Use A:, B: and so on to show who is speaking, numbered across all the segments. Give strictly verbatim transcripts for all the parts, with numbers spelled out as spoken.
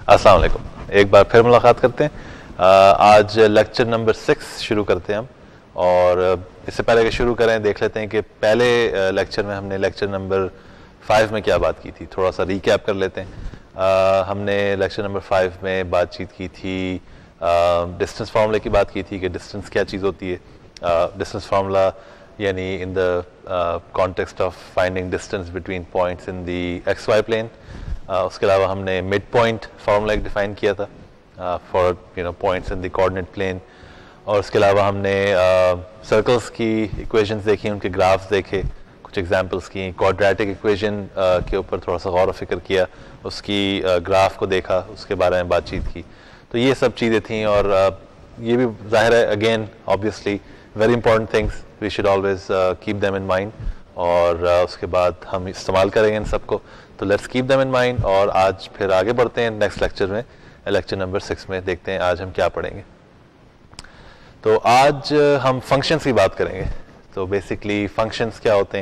A: अस्सलाम वालेकुम, एक बार फिर मुलाकात करते हैं। आज लेक्चर नंबर सिक्स शुरू करते हैं हम, और इससे पहले कि शुरू करें देख लेते हैं कि पहले लेक्चर में हमने लेक्चर नंबर फाइव में क्या बात की थी। थोड़ा सा रिकैप कर लेते हैं। आ, हमने लेक्चर नंबर फाइव में बातचीत की थी, डिस्टेंस फार्मूले की बात की थी कि डिस्टेंस क्या चीज़ होती है। डिस्टेंस फार्मूला यानी in the context of finding distance between points in the x y plane. Uh, उसके अलावा हमने मिड पॉइंट फार्मूला एक डिफाइन किया था for you know points in the coordinate plane. और उसके अलावा हमने सर्कल्स uh, की इक्वेशंस देखी, उनके ग्राफ्स देखे, कुछ एग्जांपल्स की। क्वाड्रेटिक इक्वेशन uh, के ऊपर थोड़ा सा गौर व फिक्र किया, उसकी ग्राफ uh, को देखा, उसके बारे में बातचीत की। तो ये सब चीज़ें थी, और uh, ये भी जाहिर है again obviously very important things, we should always keep them in mind, और uh, उसके बाद हम इस्तेमाल करेंगे इन सबको। तो let's keep them in mind, और आज फिर आगे बढ़ते हैं नेक्स्ट लेक्चर में, लेक्चर नंबर सिक्स में। देखते हैं आज हम क्या पढ़ेंगे। तो आज हम फंक्शंस की बात करेंगे। तो बेसिकली फंक्शंस क्या होते हैं?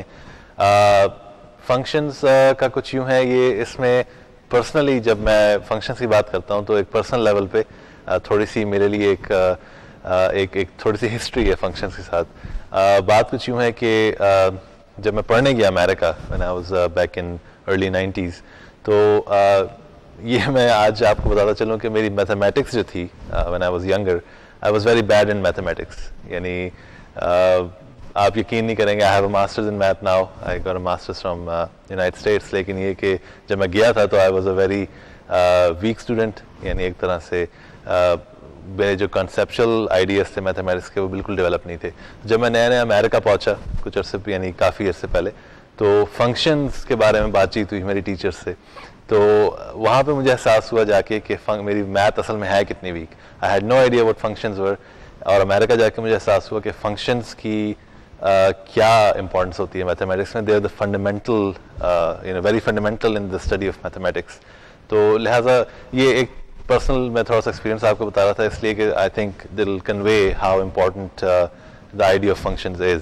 A: फंक्शंस uh, uh, का कुछ यूँ है, ये इसमें पर्सनली जब मैं फंक्शंस की बात करता हूँ तो एक पर्सनल लेवल पे uh, थोड़ी सी मेरे लिए एक uh, एक एक थोड़ी सी हिस्ट्री है फंक्शंस के साथ। uh, बात कुछ यूँ है कि uh, जब मैं पढ़ने गया America, when I was back in early nineties, तो uh, ये मैं आज आपको बताता चलूँ कि मेरी मैथमेटिक्स जो थी when I was younger, I was very bad in mathematics. यानी uh, आप यकीन नहीं करेंगे, I have a master's in math now, I got a master's from United States. लेकिन ये कि जब मैं गया था तो I was a very weak student. यानी एक तरह से uh, मेरे जो कंसेप्चुअल आइडियाज़ थे मैथमेटिक्स के, वो बिल्कुल डेवलप नहीं थे। जब मैं नया नया अमेरिका पहुंचा कुछ अर्से यानी काफ़ी अर्से पहले, तो फंक्शंस के बारे में बातचीत हुई मेरी टीचर से। तो वहाँ पे मुझे एहसास हुआ जाके कि मेरी मैथ असल में है कितनी weak. I had no idea what functions were. और अमेरिका जाके मुझे एहसास हुआ कि फंक्शंस की uh, क्या इंपॉर्टेंस होती है मैथमेटिक्स में। They are the fundamental you know very fundamental in the study of mathematics. तो लिहाजा ये एक पर्सनल मैं थोड़ा सा एक्सपीरियंस आपको बता रहा था, इसलिए कि I think this will convey how important the idea of functions is.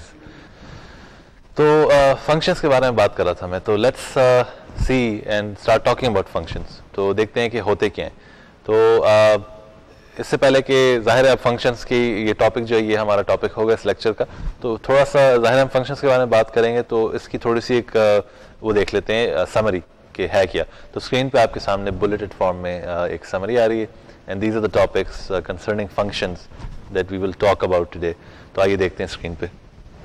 A: तो फंक्शंस uh, के बारे में बात कर रहा था मैं। तो let's see and start talking about functions. तो देखते हैं कि होते क्या हैं। तो uh, इससे पहले कि जाहिर है फंक्शंस की ये टॉपिक जो है ये हमारा टॉपिक होगा इस लेक्चर का, तो थोड़ा सा जाहिर हम फंक्शंस के बारे में बात करेंगे, तो इसकी थोड़ी सी एक uh, वो देख लेते हैं समरी uh, कि है क्या। तो स्क्रीन पे आपके सामने बुलेटेड फॉर्म में uh, एक समरी आ रही है, and these are the topics concerning functions that we will talk about today. तो आइए देखते हैं स्क्रीन पे।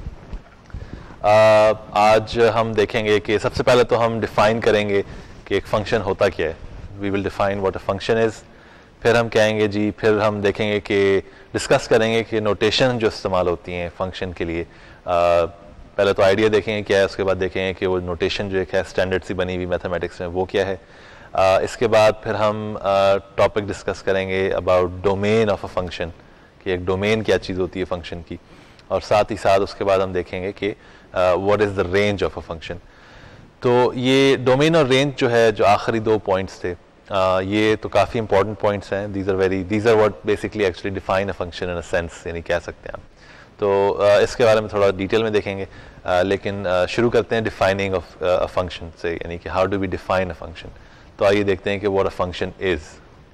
A: Uh, आज हम देखेंगे कि सबसे पहले तो हम डिफाइन करेंगे कि एक फंक्शन होता क्या है। We will define what a function is. फिर हम कहेंगे जी, फिर हम देखेंगे कि डिस्कस करेंगे कि नोटेशन जो इस्तेमाल होती हैं फंक्शन के लिए। uh, पहले तो आइडिया देखेंगे क्या है, उसके बाद देखेंगे कि वो नोटेशन जो एक है स्टैंडर्ड सी बनी हुई मैथमेटिक्स में वो क्या है। uh, इसके बाद फिर हम टॉपिक uh, डिस्कस करेंगे about domain of a function, कि एक डोमेन क्या चीज़ होती है फंक्शन की। और साथ ही साथ उसके बाद हम देखेंगे कि what is the range of a function. तो ये डोमेन और रेंज जो है, जो आखिरी दो पॉइंट्स थे, uh, ये तो काफ़ी इंपॉर्टेंट पॉइंट्स हैं। These are very these are what basically actually define a function in a sense, यानी कह सकते हैं आप। तो uh, इसके बारे में थोड़ा डिटेल में देखेंगे, uh, लेकिन uh, शुरू करते हैं डिफाइनिंग ऑफ अ फंक्शन से, यानी कि how do we define a function. तो आइए देखते हैं कि व्हाट अ फंक्शन इज़।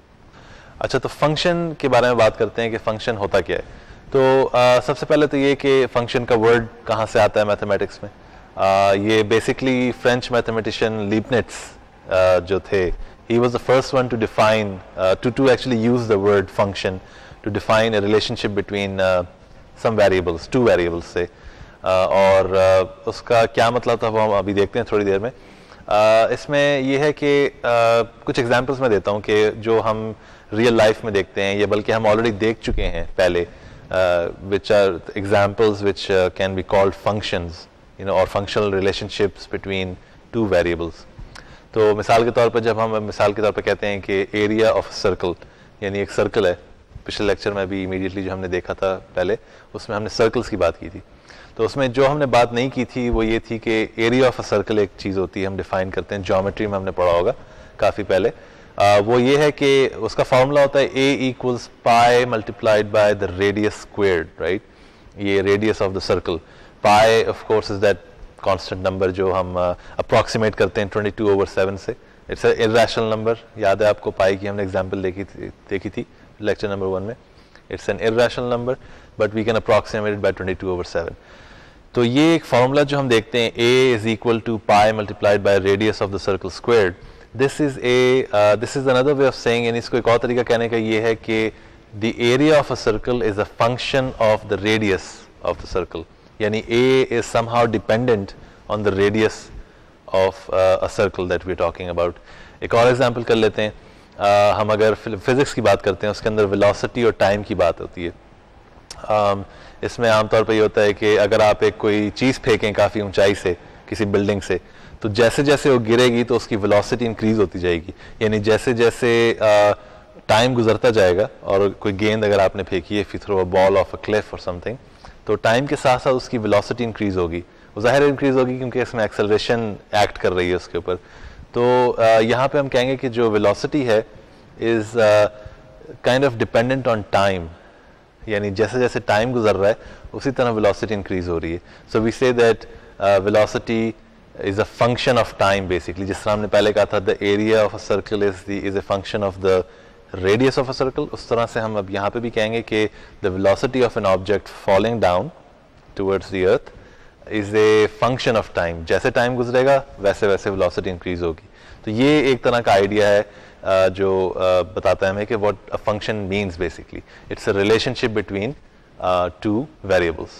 A: अच्छा, तो फंक्शन के बारे में बात करते हैं कि फंक्शन होता क्या है। तो uh, सबसे पहले तो ये कि फंक्शन का वर्ड कहाँ से आता है मैथमेटिक्स में। uh, ये basically French mathematician Leibniz uh, जो थे, he was the first one to define to to actually use the word function to define a relationship between some variables, two variables से। uh, और uh, उसका क्या मतलब था वो हम अभी देखते हैं थोड़ी देर में। uh, इसमें यह है कि uh, कुछ एग्जांपल्स मैं देता हूँ कि जो हम रियल लाइफ में देखते हैं, ये बल्कि हम ऑलरेडी देख चुके हैं पहले, Uh, which are examples which uh, can be called functions, you know, or functional relationships between two variables. तो मिसाल के तौर पर जब हम मिसाल के तौर पर कहते हैं कि एरिया ऑफ सर्कल, यानी एक सर्कल है, पिछले लेक्चर में भी इमीडिएटली जो हमने देखा था पहले, उसमें हमने सर्कल्स की बात की थी। तो उसमें जो हमने बात नहीं की थी वो ये थी कि एरिया ऑफ अ सर्कल एक चीज़ होती है, हम डिफाइन करते हैं, ज्योमेट्री में हमने पढ़ा होगा काफ़ी पहले। Uh, वो ये है कि उसका फार्मूला होता है a equals pi multiplied by the radius squared, right. ये radius of the circle, pi of course is that constant number जो हम अप्रोक्सीमेट uh, करते हैं ट्वेंटी टू ओवर सेवन से, इट्स अ इर्रेशनल नंबर, याद है आपको पाई की हमने एग्जांपल देखी थी देखी थी लेक्चर नंबर वन में. It's an irrational number but we can approximate it by twenty two over seven. तो ये एक फार्मूला जो हम देखते हैं, a is equal to pi multiplied by radius of the circle squared. This is a this is another way of saying, यानी इसको एक और तरीका कहने का ये है कि the area of a circle is a function of the radius of the circle, यानी a is somehow dependent on the radius of uh, a circle that we are talking about. एक और एग्जांपल कर लेते हैं. uh, हम अगर physics की बात करते हैं, उसके अंदर वेलोसिटी और टाइम की बात होती है. um, इसमें आमतौर पर ये होता है कि अगर आप एक कोई चीज़ फेंकें काफ़ी ऊंचाई से किसी बिल्डिंग से, तो जैसे जैसे वो गिरेगी तो उसकी वेलोसिटी इंक्रीज होती जाएगी. यानी जैसे जैसे टाइम uh, गुजरता जाएगा, और कोई गेंद अगर आपने फेंकी है, if you throw a ball off a cliff और समथिंग, तो टाइम के साथ साथ उसकी वेलोसिटी इंक्रीज होगी. वो ज़ाहिर इंक्रीज होगी क्योंकि इसमें एक्सेलरेशन एक्ट कर रही है उसके ऊपर. तो uh, यहाँ पे हम कहेंगे कि जो वेलोसिटी है is kind of dependent on time, यानी जैसे जैसे टाइम गुजर रहा है उसी तरह वेलोसिटी इंक्रीज हो रही है. So we say that velocity is a function of time basically. जिस तरह हमने पहले कहा था the area of a circle is the is a function of the radius of a circle, उस तरह से हम अब यहाँ पे भी कहेंगे कि the velocity of an object falling down towards the earth is a function of time. जैसे टाइम गुजरेगा वैसे वैसे वेलोसिटी इंक्रीज होगी. तो ये एक तरह का आइडिया है uh, जो uh, बताता है हमें कि what a function means. Basically it's a relationship between two variables.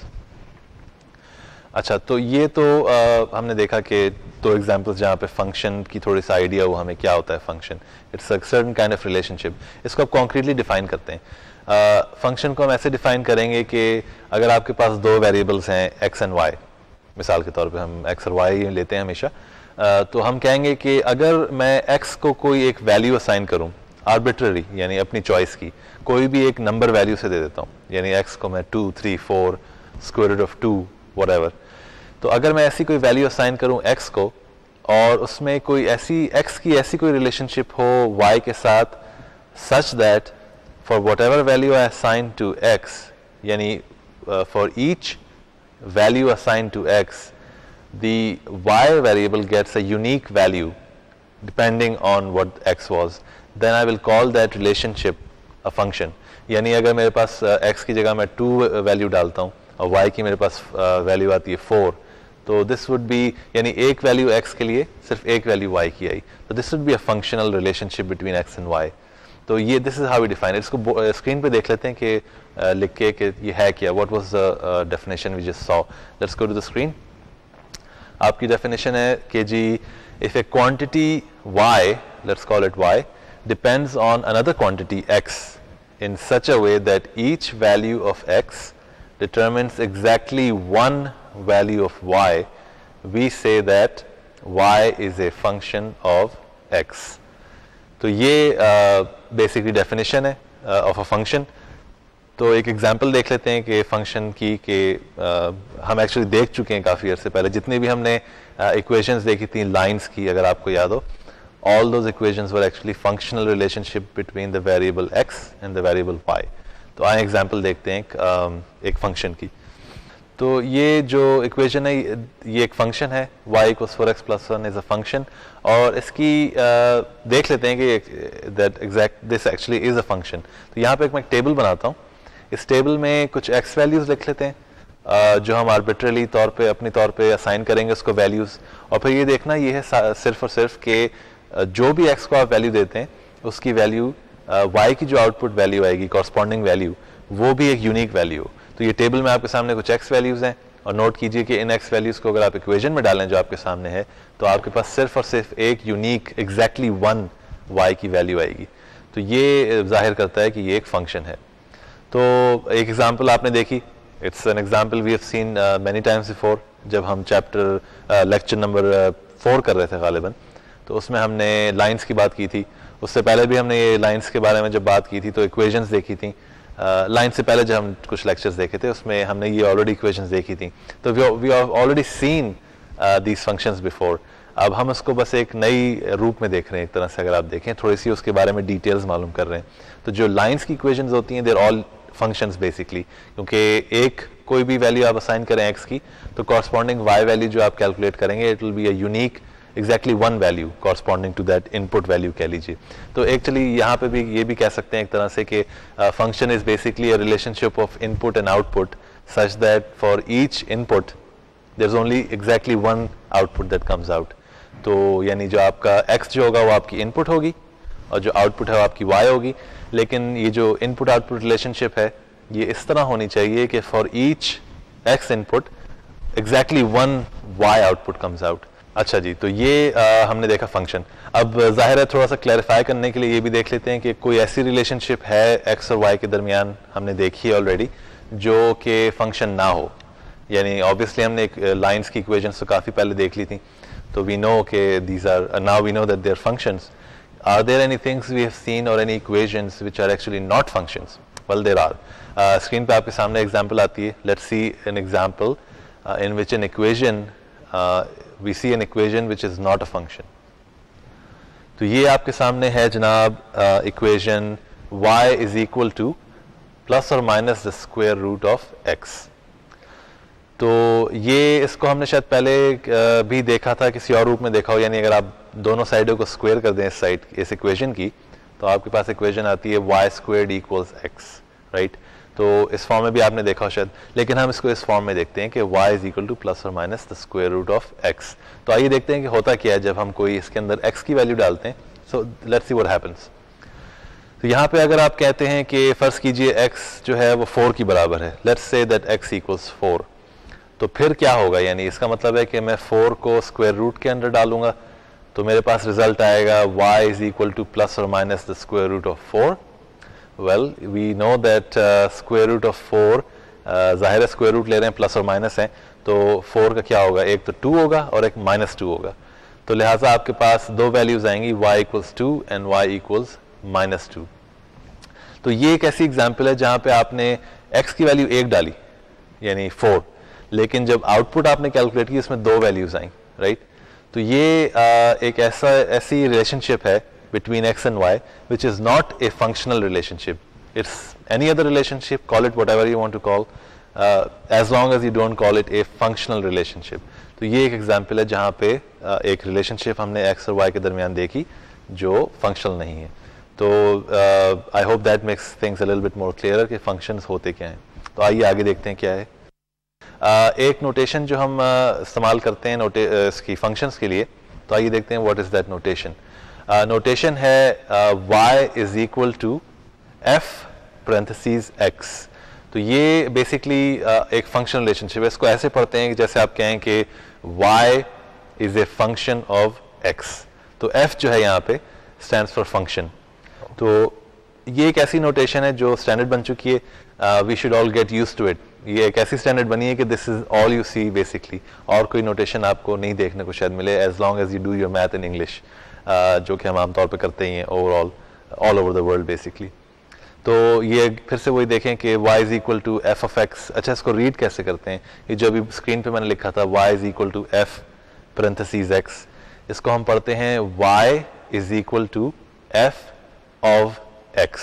A: अच्छा, तो ये तो uh, हमने देखा कि दो एग्जांपल्स जहाँ पे फंक्शन की थोड़ी सा आइडिया हो हमें क्या होता है function. It's a certain kind of relationship. इसको आप कॉन्क्रीटली डिफाइन करते हैं. फंक्शन uh, को हम ऐसे डिफाइन करेंगे कि अगर आपके पास दो वेरिएबल्स हैं एक्स एंड वाई, मिसाल के तौर पे हम एक्स और वाई लेते हैं हमेशा, uh, तो हम कहेंगे कि अगर मैं एक्स को कोई एक वैल्यू असाइन करूं आर्बिट्ररी, यानी अपनी चॉइस की, कोई भी एक नंबर वैल्यू से दे देता हूं, यानी एक्स को मैं two three four square root of two whatever, तो अगर मैं ऐसी कोई वैल्यू असाइन करूं एक्स को, और उसमें कोई ऐसी एक्स की ऐसी कोई रिलेशनशिप हो वाई के साथ such that for whatever value I assign to x, यानी for each value assigned to x, the y variable gets a unique value depending on what x was, then I will call that relationship a function. यानी अगर मेरे पास uh, x की जगह मैं to value डालता हूँ और y की मेरे पास वैल्यू uh, आती है फोर, तो दिस वुड बी, यानी एक वैल्यू x के लिए सिर्फ एक वैल्यू y की आई, तो this would be a functional relationship between x and y. तो ये this is how we define. इसको स्क्रीन पे देख लेते हैं कि uh, लिख के कि ये है क्या. What was the definition we just saw. Let's go to the screen. आपकी डेफिनेशन है कि जी if a quantity y, let's call it y, depends on another quantity x in such a way that each value of x determines exactly one value of y, we say that y is a function of x. तो ये basically definition है of a function. तो एक example देख लेते हैं कि function की कि uh, हम एक्चुअली देख चुके हैं काफ़ी अर्से पहले. जितनी भी हमने इक्वेशंस uh, देखी थी लाइंस की, अगर आपको याद हो, all those equations were actually functional relationship between the variable x and the variable y. तो आए एग्जांपल देखते हैं एक, um, एक फंक्शन की. तो ये जो इक्वेशन है ये एक फंक्शन है, y equals four x plus one is a function, और इसकी uh, देख लेते हैं कि that exact this actually is a function. तो यहाँ पे एक मैं टेबल बनाता हूँ. इस टेबल में कुछ x वैल्यूज लिख लेते हैं uh, जो हम आर्बिट्रली तौर पे अपनी तौर पे असाइन करेंगे उसको वैल्यूज, और फिर ये देखना ये है सिर्फ और सिर्फ कि uh, जो भी x को आप वैल्यू देते हैं उसकी वैल्यू uh, y की जो आउटपुट वैल्यू आएगी कॉरस्पॉन्डिंग वैल्यू, वो भी एक यूनिक वैल्यू हो. तो ये टेबल में आपके सामने कुछ x वैल्यूज हैं, और नोट कीजिए कि इन x वैल्यूज को अगर आप इक्वेशन में डालें जो आपके सामने है, तो आपके पास सिर्फ और सिर्फ एक यूनिक एग्जैक्टली वन y की वैल्यू आएगी. तो ये जाहिर करता है कि ये एक फंक्शन है. तो एक एग्जांपल आपने देखी, it's an example we have seen many times before, जब हम चैप्टर लेक्चर नंबर फोर कर रहे थे गालिबन, तो उसमें हमने लाइंस की बात की थी. उससे पहले भी हमने ये लाइंस के बारे में जब बात की थी तो इक्वेशंस देखी थी. लाइन uh, से पहले जब हम कुछ लेक्चर्स देखे थे उसमें हमने ये ऑलरेडी इक्वेशंस देखी थी. तो we have already seen these functions before. अब हम उसको बस एक नई रूप में देख रहे हैं. एक तरह से अगर आप देखें, थोड़ी सी उसके बारे में डिटेल्स मालूम कर रहे हैं. तो जो लाइंस की इक्वेशंस होती हैं, देर ऑल फंक्शंस बेसिकली, क्योंकि एक कोई भी वैल्यू आप असाइन करें एक्स की, तो कॉरस्पॉन्डिंग वाई वैल्यू जो आप कैलकुलेट करेंगे it will be a unique exactly one value corresponding to that input value कह लीजिए। तो एक्चुअली यहाँ पे भी ये भी कह सकते हैं एक तरह से कि function is basically a relationship of input and output such that for each input there is only exactly one output that comes out. तो यानी जो आपका x जो होगा वो आपकी इनपुट होगी और जो आउटपुट है वो आपकी y होगी। लेकिन ये जो इनपुट आउटपुट रिलेशनशिप है ये इस तरह होनी चाहिए कि for each x input exactly one y output comes out. अच्छा जी, तो ये आ, हमने देखा फंक्शन। अब जाहिर है थोड़ा सा क्लैरिफाई करने के लिए ये भी देख लेते हैं कि कोई ऐसी रिलेशनशिप है x और y के दरमियान, हमने देखी है ऑलरेडी, जो कि फंक्शन ना हो। यानी ऑब्वियसली हमने एक लाइंस की इक्वेशंस तो काफ़ी पहले देख ली थी, तो वी नो के these are now we know that they are functions. Are there any things we have seen or any equations which are actually not functions? Well, there are. Uh, screen पे आपके सामने example आती है. Let's see an example uh, in which an equation uh, we see an equation which is not a function. तो ये आपके सामने है जनाब uh, equation y is equal to plus or minus the square root of x. तो ये इसको हमने शायद पहले भी देखा था, किसी और रूप में देखा हो। यानी अगर आप दोनों साइडों को स्क्वायर कर दें इस साइड इस इक्वेशन की, तो आपके पास इक्वेशन आती है y squared equals x, right. तो इस फॉर्म में भी आपने देखा हो शायद, लेकिन हम इसको इस फॉर्म में देखते हैं कि y is equal to plus और minus the square root of x। तो आइए देखते हैं कि होता क्या है जब हम कोई इसके अंदर x की वैल्यू डालते हैं। So let's see what happens. तो यहाँ पे अगर आप कहते हैं कि फर्ज कीजिए x जो है वो फोर की बराबर है, let's say that x equals four, तो फिर क्या होगा? यानी इसका मतलब है कि मैं फोर को स्क्वायर रूट के अंदर डालूंगा, तो मेरे पास रिजल्ट आएगा y is equal to plus और minus the square root of four. Well we know that square root of four, जाहिर है स्क्वायर रूट ले रहे हैं, प्लस और माइनस है, तो फोर का क्या होगा? एक तो टू होगा और एक माइनस टू होगा। तो लिहाजा आपके पास दो वैल्यूज आएंगी, y equals two and y equals minus two. तो ये एक ऐसी एग्जाम्पल है जहाँ पे आपने x की वैल्यू एक डाली यानी फोर, लेकिन जब आउटपुट आपने कैलकुलेट की इसमें दो वैल्यूज आई, राइट। तो ये uh, एक ऐसा ऐसी रिलेशनशिप है between x and y which is not a functional relationship. It's any other relationship, call it whatever you want to call, as long as you don't call it a functional relationship. तो ये एक example है जहाँ पे uh, एक relationship हमने x और y के दरमियान देखी जो फंक्शनल नहीं है। तो I hope that makes things a little bit more clear कि फंक्शंस होते क्या हैं। तो आइए आगे देखते हैं क्या है। Uh, एक नोटेशन जो हम uh, इस्तेमाल करते हैं नोटे uh, इसकी फंक्शंस के लिए, तो आइए देखते हैं what is that notation. Notation है uh, y is equal to f parenthesis x। तो ये बेसिकली uh, एक फंक्शन रिलेशनशिप है। इसको ऐसे पढ़ते हैं कि जैसे आप कहें कि y is a function of x। तो f जो है यहाँ पे स्टैंड्स फॉर फंक्शन। तो ये एक ऐसी नोटेशन है जो स्टैंडर्ड बन चुकी है, we should all get used to it. ये एक ऐसी स्टैंडर्ड बनी है कि this is all you see basically, और कोई नोटेशन आपको नहीं देखने को शायद मिले as long as you do your math in English, जो कि हम आमतौर पे करते ही हैं overall all over the world basically. तो ये फिर से वही देखें कि y is equal to f of x. अच्छा, इसको रीड कैसे करते हैं? ये जो अभी स्क्रीन पे मैंने लिखा था y is equal to f parenthesis x, इसको हम पढ़ते हैं y is equal to f of x।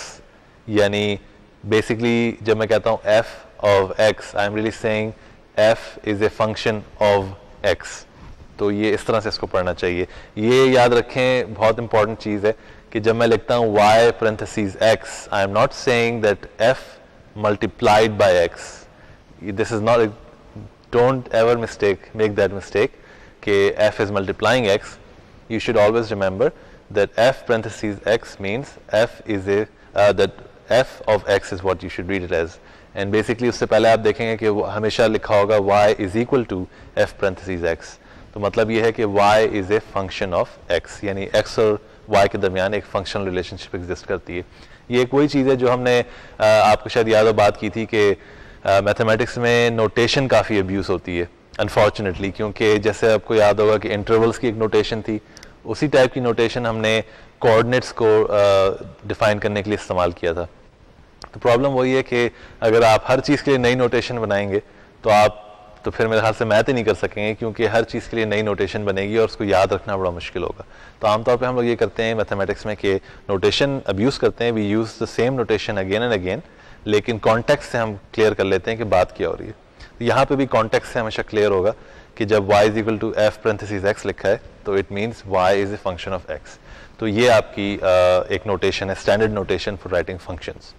A: यानी बेसिकली जब मैं कहता हूँ f of x, I am really saying f is a function of x। तो ये इस तरह से इसको पढ़ना चाहिए। ये याद रखें, बहुत इंपॉर्टेंट चीज़ है कि जब मैं लिखता हूँ y parentheses x, I am not saying that f multiplied by x. This is not a, don't ever mistake, make that mistake कि f is multiplying x. You should always remember that f parentheses x means f is a, uh, that f of x is what you should read it as. And basically उससे पहले आप देखेंगे कि वो हमेशा लिखा होगा y is equal to f parenthesis x। तो मतलब ये है कि y is a function of x, यानी x और y के दरमियान एक फंक्शनल रिलेशनशिप एग्जिस्ट करती है। ये एक वही चीज़ है जो हमने आ, आपको शायद याद हो बात की थी कि मैथमेटिक्स में नोटेशन काफ़ी अब्यूज़ होती है अनफॉर्चुनेटली, क्योंकि जैसे आपको याद होगा कि इंटरवल्स की एक नोटेशन थी, उसी टाइप की नोटेशन हमने कोऑर्डिनेट्स को डिफाइन करने के लिए इस्तेमाल किया था। तो प्रॉब्लम वही है कि अगर आप हर चीज़ के लिए नई नोटेशन बनाएंगे तो आप तो फिर मेरे ख्याल से मैथ ही नहीं कर सकेंगे, क्योंकि हर चीज़ के लिए नई नोटेशन बनेगी और उसको याद रखना बड़ा मुश्किल होगा। तो आमतौर पे हम लोग ये करते हैं मैथमेटिक्स में कि नोटेशन अब्यूज़ करते हैं, we use the same notation again and again, लेकिन कॉन्टेक्स्ट से हम क्लियर कर लेते हैं कि बात क्या हो रही है। तो यहाँ पे भी कॉन्टेक्स्ट से हमेशा क्लियर होगा कि जब y is equal to f parenthesis x लिखा है तो it means y is a function of x। तो ये आपकी uh, एक नोटेशन है, standard notation for writing functions.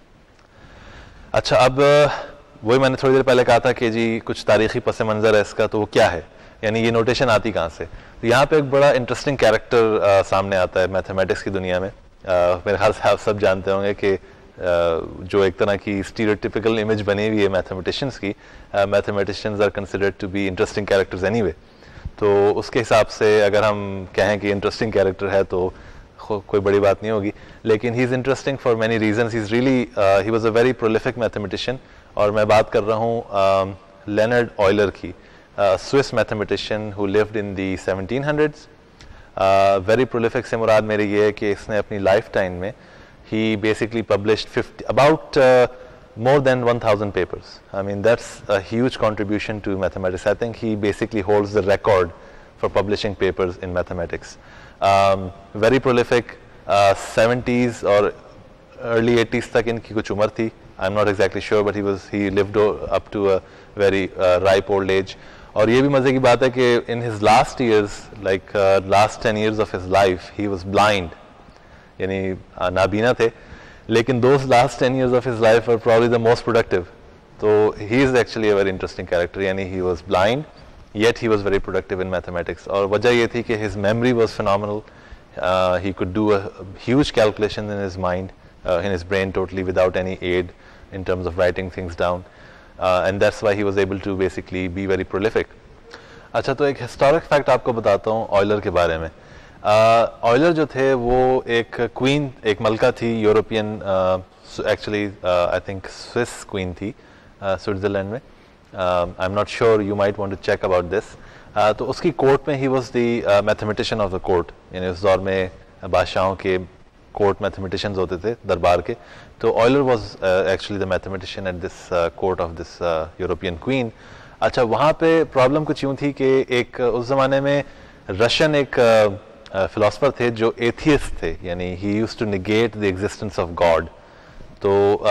A: अच्छा, अब वही मैंने थोड़ी देर पहले कहा था कि जी कुछ तारीखी पस मंज़र है इसका, तो वो क्या है, यानी ये नोटेशन आती कहाँ से। तो यहाँ पे एक बड़ा इंटरेस्टिंग कैरेक्टर uh, सामने आता है मैथमेटिक्स की दुनिया में। uh, मेरे ख्याल से आप सब जानते होंगे कि Uh, जो एक तरह की स्टीरियोटिपिकल इमेज बनी हुई है मैथमेटिशियंस की, mathematicians are considered to be interesting characters anyway. तो उसके हिसाब से अगर हम कहें कि इंटरेस्टिंग कैरेक्टर है तो कोई बड़ी बात नहीं होगी, लेकिन he is interesting for many reasons. He is really he was a very prolific mathematician, और मैं बात कर रहा हूँ लेनर्ड ऑयलर की, Swiss mathematician who lived in the seventeen hundreds. Very prolific से मुराद मेरी ये है कि इसने अपनी लाइफ टाइम में he basically published fifty, about uh, more than one thousand papers. I mean, that's a huge contribution to mathematics. I think he basically holds the record for publishing papers in mathematics. Um, very prolific, uh, seventies or early eighties तक इनकी कुछ उम्र थी. I'm not exactly sure, but he was he lived up to a very uh, ripe old age. और ये भी मजे की बात है कि in his last years, like uh, last ten years of his life, he was blind. यानी नाबीना थे, लेकिन those last ten years of his life are probably the most productive. तो he is actually a very interesting character, यानी he was blind yet he was very productive in mathematics. और वजह ये थी कि his memory was phenomenal, he could do a huge calculation in his mind, in his brain totally without any aid in terms of writing things down, and that's why he was able to basically be very prolific. अच्छा, तो एक historic fact आपको बताता हूँ Euler के बारे में। Euler uh, जो थे वो एक क्वीन, एक मलका थी European, actually I think Swiss queen थी स्विट्ज़रलैंड में। I am not sure, you might want to check about this. तो उसकी कोर्ट में he was the mathematician of the court, यानी उस दौर में बादशाहों के कोर्ट मैथमेटिशियंस होते थे दरबार के। तो Euler was actually the mathematician at this court of this European queen. अच्छा, वहाँ पे प्रॉब्लम कुछ यूँ थी कि एक उस ज़माने में रशियन एक uh, फिलोसफर थे जो एथियस्ट थे, यानी he used to negate the existence of God. तो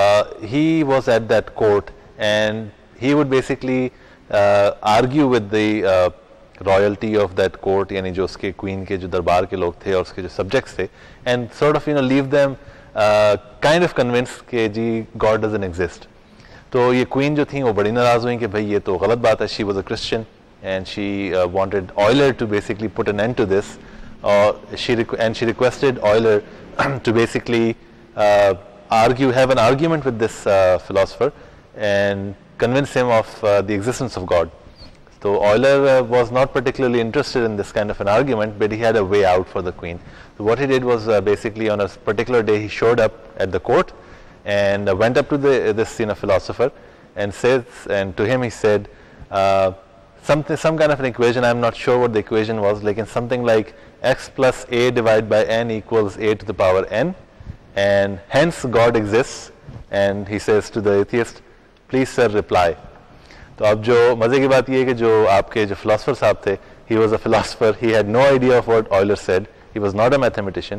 A: he was at that court and he would basically argue with the royalty of that court, यानी जो उसके क्वीन के जो दरबार के लोग थे और उसके जो सब्जेक्ट्स थे, and sort of you know leave them kind of convince कि जी गॉड डजंट एग्जिस्ट। तो ये क्वीन जो थी वो बड़ी नाराज हुई कि भाई ये तो गलत बात है। She was a Christian and she wanted Euler to basically put an end to this, or she and she requested Euler to basically uh, argue, have an argument with this uh, philosopher and convince him of uh, the existence of God. So Euler uh, was not particularly interested in this kind of an argument, but he had a way out for the queen. So what he did was uh, basically on a particular day he showed up at the court and uh, went up to the this you know philosopher and says, and to him he said uh, something, some kind of an equation. I'm not sure what the equation was, like in something like x plus a divided by n equals a to the power n, and hence God exists. And he says to the atheist, please sir reply. तो अब जो मजे की बात ये है कि जो आपके जो फिलोसफर साहब थे, he was a philosopher, he had no idea of what Euler said, he was not a mathematician,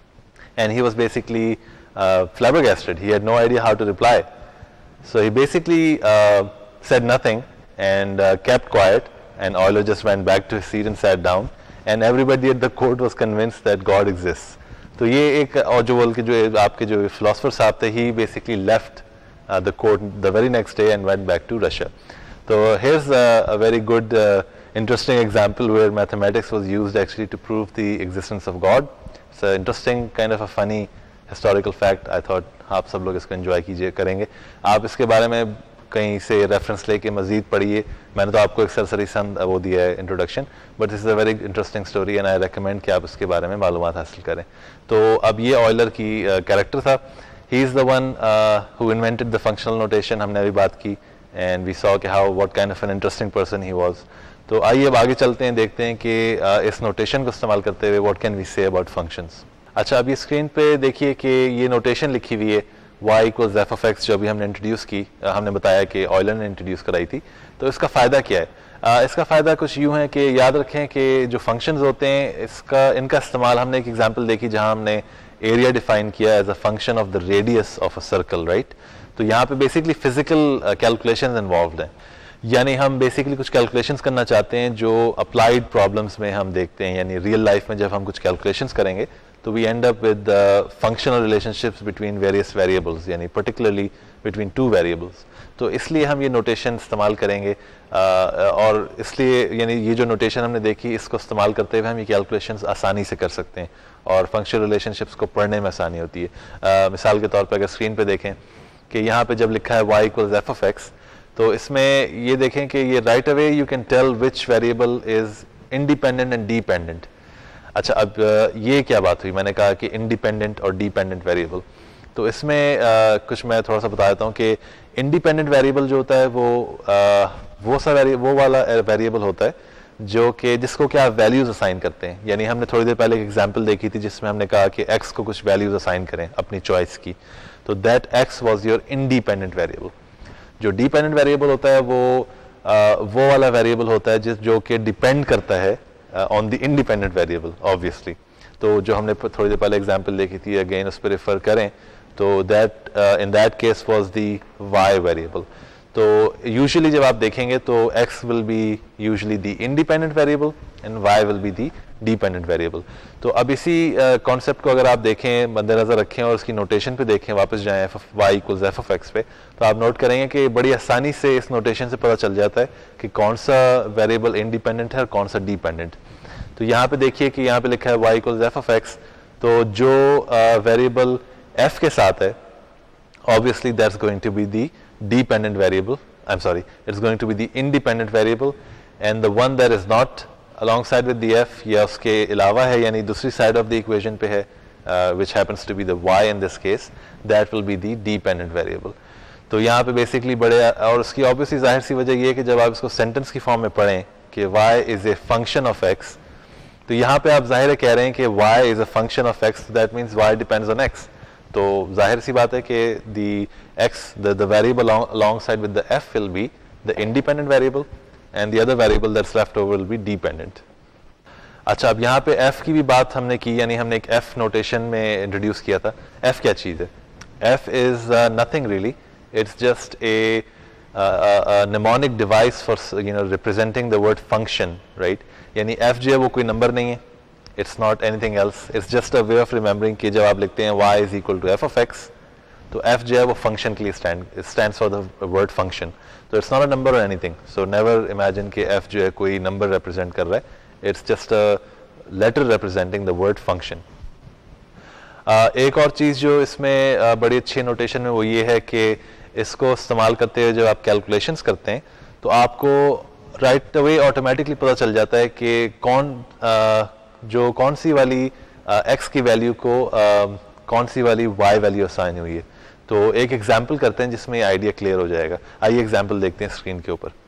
A: and he was basically uh, flabbergasted. He had no idea how to reply. So he basically uh, said nothing and uh, kept quiet, and Euler just went back to his seat and sat down, and everybody at the court was convinced that God exists. तो ये एक और जो बोल के जो आपके जो फिलोसफर साहब थे, he basically left uh, the court the very next day and went back to Russia. So here's a, a very good uh, interesting example where mathematics was used actually to prove the existence of God. It's an interesting kind of a funny historical fact. I thought आप सब लोग इसको enjoy कीजिए करेंगे। आप इसके बारे में कहीं से रेफरेंस लेके मजीद पढ़िए। मैंने तो आपको एक सरसरी संद वो दिया है introduction, but this is a very interesting story and I recommend कि आप इसके बारे में मालूमात हासिल करें। तो अब ये ऑयलर की कैरेक्टर uh, था। He is the one who invented the functional notation, हमने अभी बात की, एंड वी सॉ कि how what kind of an interesting person he was. तो आइए अब आगे चलते हैं, देखते हैं कि uh, इस नोटेशन को इस्तेमाल करते हुए what can we say about functions. अच्छा, अब ये स्क्रीन पे देखिए कि ये नोटेशन लिखी हुई है y equals f of x, जो अभी हमने इंट्रोड्यूस की, हमने बताया कि ऑयलर ने इंट्रोड्यूस कराई थी। तो इसका फ़ायदा क्या है? आ, इसका फ़ायदा कुछ यूँ है कि याद रखें कि जो फंक्शंस होते हैं इसका इनका इस्तेमाल, हमने एक एग्जांपल देखी जहाँ हमने एरिया डिफाइन किया as a function of the radius of a circle, right. तो यहाँ पे बेसिकली फिजिकल कैलकुलेशंस इन्वॉल्व्ड हैं। यानी हम बेसिकली कुछ कैलकुलेशंस करना चाहते हैं जो अप्लाइड प्रॉब्लम्स में हम देखते हैं, यानी रियल लाइफ में जब हम कुछ कैलकुलेशंस करेंगे तो we end up with functional relationships between various variables, यानी पर्टिकुलरली बिटवीन टू वेरिएबल्स। तो इसलिए हम ये नोटेशन इस्तेमाल करेंगे uh, और इसलिए यानी ये जो नोटेशन हमने देखी इसको इस्तेमाल करते हुए हम ये कैलकुलेशंस आसानी से कर सकते हैं और फंक्शनल रिलेशनशिप्स को पढ़ने में आसानी होती है। uh, मिसाल के तौर पर अगर स्क्रीन पे देखें कि यहाँ पे जब लिखा है y equals f of x, तो इसमें ये देखें कि ये right away you can tell which variable is independent and dependent. अच्छा, अब ये क्या बात हुई, मैंने कहा कि इंडिपेंडेंट और डिपेंडेंट वेरिएबल, तो इसमें आ, कुछ मैं थोड़ा सा बता देता हूँ कि इंडिपेंडेंट वेरिएबल जो होता है वो आ, वो सा वेरी वो वाला वेरिएबल होता है जो कि जिसको क्या वैल्यूज असाइन करते हैं। यानी हमने थोड़ी देर पहले एक एग्जांपल देखी थी जिसमें हमने कहा कि x को कुछ वैल्यूज असाइन करें अपनी चॉइस की, तो that x was your independent variable. जो डिपेंडेंट वेरिएबल होता है वो आ, वो वाला वेरिएबल होता है जिस जो कि डिपेंड करता है on the independent variable obviously. तो जो हमने थोड़ी देर पहले एग्जांपल देखी थी, अगेन उस पर रेफर करें तो that in that case was the y variable. तो यूजुअली जब आप देखेंगे तो x will be usually the independent variable and y will be the dependent variable. तो अब इसी कॉन्सेप्ट uh, को अगर आप देखें, मद्देनजर रखें और उसकी नोटेशन पे देखें, वापस जाएं f of y equals f of x पे, तो आप नोट करेंगे कि बड़ी आसानी से इस नोटेशन से पता चल जाता है कि कौन सा वेरिएबल इंडिपेंडेंट है और कौन सा डिपेंडेंट। तो यहाँ पे देखिए कि यहाँ पे लिखा है y equals f of x, तो जो वेरिएबल uh, f के साथ है obviously that's going to be the dependent variable, I'm sorry, it's going to be the independent variable, and the one that is not alongside with the f या उसके अलावा है यानी दूसरी side of the equation पे है uh, which happens to be the y in this case, that will be the dependent variable। तो यहाँ पे basically बड़े, और उसकी obviously जाहिर सी वजह ये है कि जब आप इसको sentence की form में पढ़ें कि y is a function of x, तो यहाँ पे आप जाहिर है कह रहे हैं कि y is a function of x, so that means y depends on x। तो जाहिर सी बात है कि the x, the, the variable along, alongside with the f will be the independent variable and the other variable that's left over will be dependent। अच्छा, अब यहाँ पे f की भी बात हमने की, यानी हमने एक f नोटेशन में इंट्रोड्यूस किया था। f क्या चीज़ है? f is uh, nothing really, it's just a, uh, a mnemonic device for you know representing the word function, right? यानी f जो है वो कोई नंबर नहीं है, it's not anything else, it's just a way of remembering कि जब आप लिखते हैं y is equal to f of x, तो f जो है वो function के लिए stand, it stands for the word function, तो it's not a number or anything, so never imagine कि f जो है कोई number represent कर रहा है, it's just a letter representing the word function। uh, एक और चीज़ जो इसमें uh, बड़ी अच्छी नोटेशन में वो ये है कि इसको इस्तेमाल करते हुए जब आप कैलकुलेशंस करते हैं तो आपको राइट अवे ऑटोमेटिकली पता चल जाता है कि कौन uh, जो कौन सी वाली एक्स uh, की वैल्यू को uh, कौन सी वाली वाई वैल्यू असाइन हुई है। तो एक एग्जांपल करते हैं जिसमें आइडिया क्लियर हो जाएगा। आइए एग्जांपल देखते हैं स्क्रीन के ऊपर।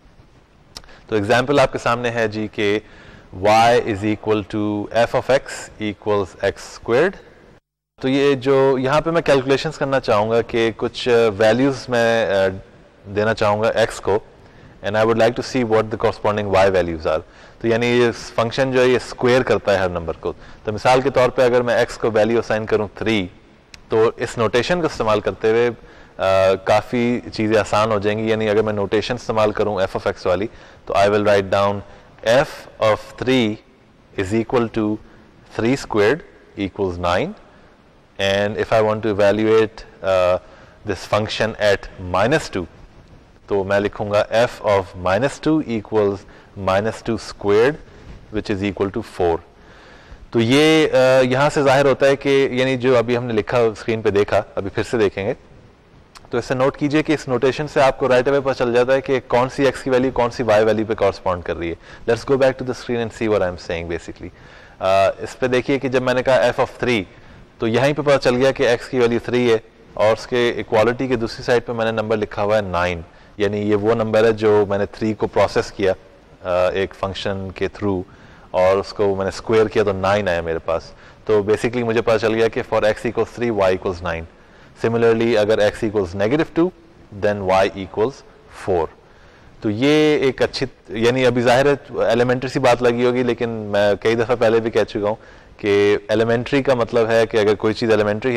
A: तो एग्जांपल आपके सामने है जी कि y is equal to f of x equals x squared. तो ये जो यहाँ पे मैं कैलकुलेशंस करना चाहूँगा कि कुछ वैल्यूज uh, मैं uh, देना चाहूँगा x को, and I would like to see what the corresponding y values are. तो यानी ये फंक्शन जो है ये स्क्वायर करता है हर नंबर को। तो मिसाल के तौर पे अगर मैं x को वैल्यू असाइन करूं थ्री, तो इस नोटेशन को इस्तेमाल करते हुए काफ़ी चीज़ें आसान हो जाएंगी। यानी अगर मैं नोटेशन इस्तेमाल करूं f ऑफ x वाली, तो I will write down f of three is equal to three squared equals nine, and if I want to evaluate this function at minus two, तो मैं लिखूंगा f of minus two equals minus two squared which is equal to four. तो ये uh, यहाँ से जाहिर होता है कि यानी जो अभी हमने लिखा स्क्रीन पे देखा, अभी फिर से देखेंगे, तो इससे नोट कीजिए कि इस नोटेशन से आपको राइट अवे पता चल जाता है कि कौन सी x की वैल्यू कौन सी y वैल्यू पे कॉरस्पॉन्ड कर रही है। Let's go back to the screen and see what I am saying basically. इस पे देखिए कि जब मैंने कहा f ऑफ थ्री, तो यहीं पे पता चल गया कि x की वैल्यू थ्री है और उसके इक्वालिटी के दूसरी साइड पे मैंने नंबर लिखा हुआ है नाइन। यानी ये वो नंबर है जो मैंने थ्री को प्रोसेस किया एक फंक्शन के थ्रू और उसको मैंने स्क्वायर किया तो नाइन आया मेरे पास। तो बेसिकली मुझे पता चल गया कि for x equals three y equals nine. Similarly अगर x equals negative two then y equals four. तो ये एक अच्छी, यानी अभी जाहिर है एलिमेंट्री सी बात लगी होगी, लेकिन मैं कई दफ़ा पहले भी कह चुका हूँ कि एलिमेंट्री का मतलब है कि अगर कोई चीज़ एलिमेंट्री है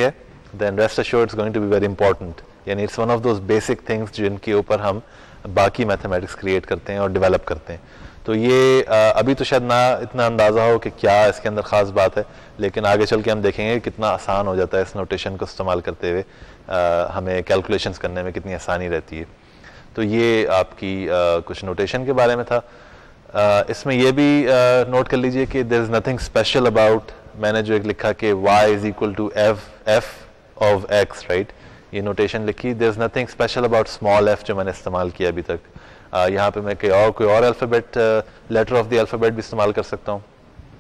A: then rest assured it's going to be very important. यानी it's one of those basic things जिनके ऊपर हम बाकी मैथमेटिक्स क्रिएट करते हैं और डेवलप करते हैं. तो ये अभी तो शायद ना इतना अंदाज़ा हो कि क्या इसके अंदर ख़ास बात है, लेकिन आगे चल के हम देखेंगे कितना आसान हो जाता है इस नोटेशन को इस्तेमाल करते हुए हमें कैलकुलेशंस करने में कितनी आसानी रहती है. तो ये आपकी आ, कुछ नोटेशन के बारे में था. आ, इसमें ये भी नोट कर लीजिए कि there is nothing special about, मैंने जो एक लिखा कि y is equal to f f of x, right, ये नोटेशन लिखी. There is nothing special about small f जो मैंने इस्तेमाल किया अभी तक. uh, यहाँ पे मैं कोई और कोई और alphabet letter of the alphabet भी इस्तेमाल कर सकता हूँ.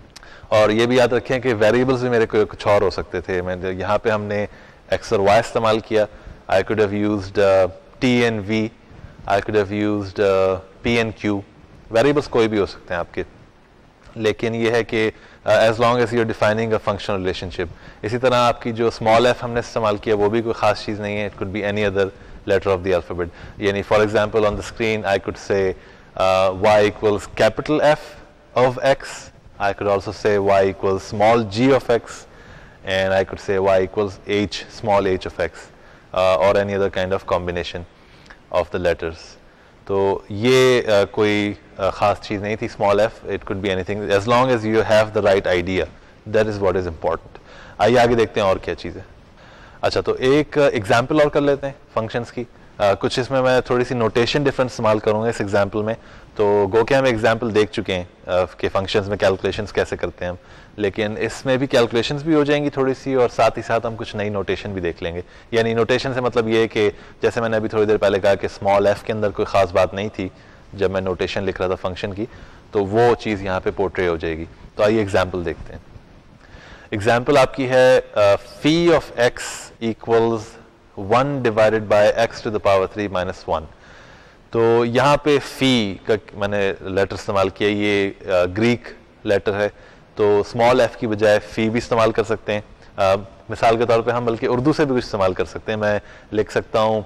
A: और ये भी याद रखें कि वेरिएबल्स भी मेरे को कुछ और हो सकते थे. मैं यहाँ पे हमने x और y इस्तेमाल किया. I could have used t and v, I could have used p and q. Variables कोई भी हो सकते हैं आपके, लेकिन ये है कि as long as you are defining a functional relationship. इसी तरह आपकी जो स्मॉल f हमने इस्तेमाल किया वो भी कोई खास चीज़ नहीं है. It could be any other letter of the alphabet. Yani for example on the screen I could say uh, y equals capital F of x. I could also say y equals small g of x, and I could say y equals h small h of x, uh, or any other kind of combination of the letters. तो ये uh, कोई uh, ख़ास चीज़ नहीं थी. small f, it could be anything as long as you have the right idea. That is what is important. आइए आगे देखते हैं और क्या चीज़ है. अच्छा, तो एक एग्जाम्पल और कर लेते हैं फंक्शंस की. uh, कुछ इसमें मैं थोड़ी सी नोटेशन डिफरेंस इस्तेमाल करूँगा इस एग्जाम्पल में. तो गो के हम एग्जाम्पल देख चुके हैं uh, कि फंक्शंस में कैलकुलेशंस कैसे करते हैं हम, लेकिन इसमें भी कैलकुलेशंस भी हो जाएंगी थोड़ी सी, और साथ ही साथ हम कुछ नई नोटेशन भी देख लेंगे. यानी नोटेशन से मतलब ये है कि जैसे मैंने अभी थोड़ी देर पहले कहा कि स्मॉल एफ के अंदर कोई ख़ास बात नहीं थी जब मैं नोटेशन लिख रहा था फंक्शन की, तो वो चीज़ यहाँ पे पोर्ट्रे हो जाएगी. तो आइए एग्जाम्पल देखते हैं. एग्जाम्पल आपकी है phi of x equals one divided by x to the power three minus one. तो यहाँ पे फी का मैंने लेटर इस्तेमाल किया, ये ग्रीक लेटर है, तो स्मॉल एफ की बजाय फी भी इस्तेमाल कर सकते हैं. uh, मिसाल के तौर पे हम बल्कि उर्दू से भी कुछ इस्तेमाल कर सकते हैं. मैं लिख सकता हूँ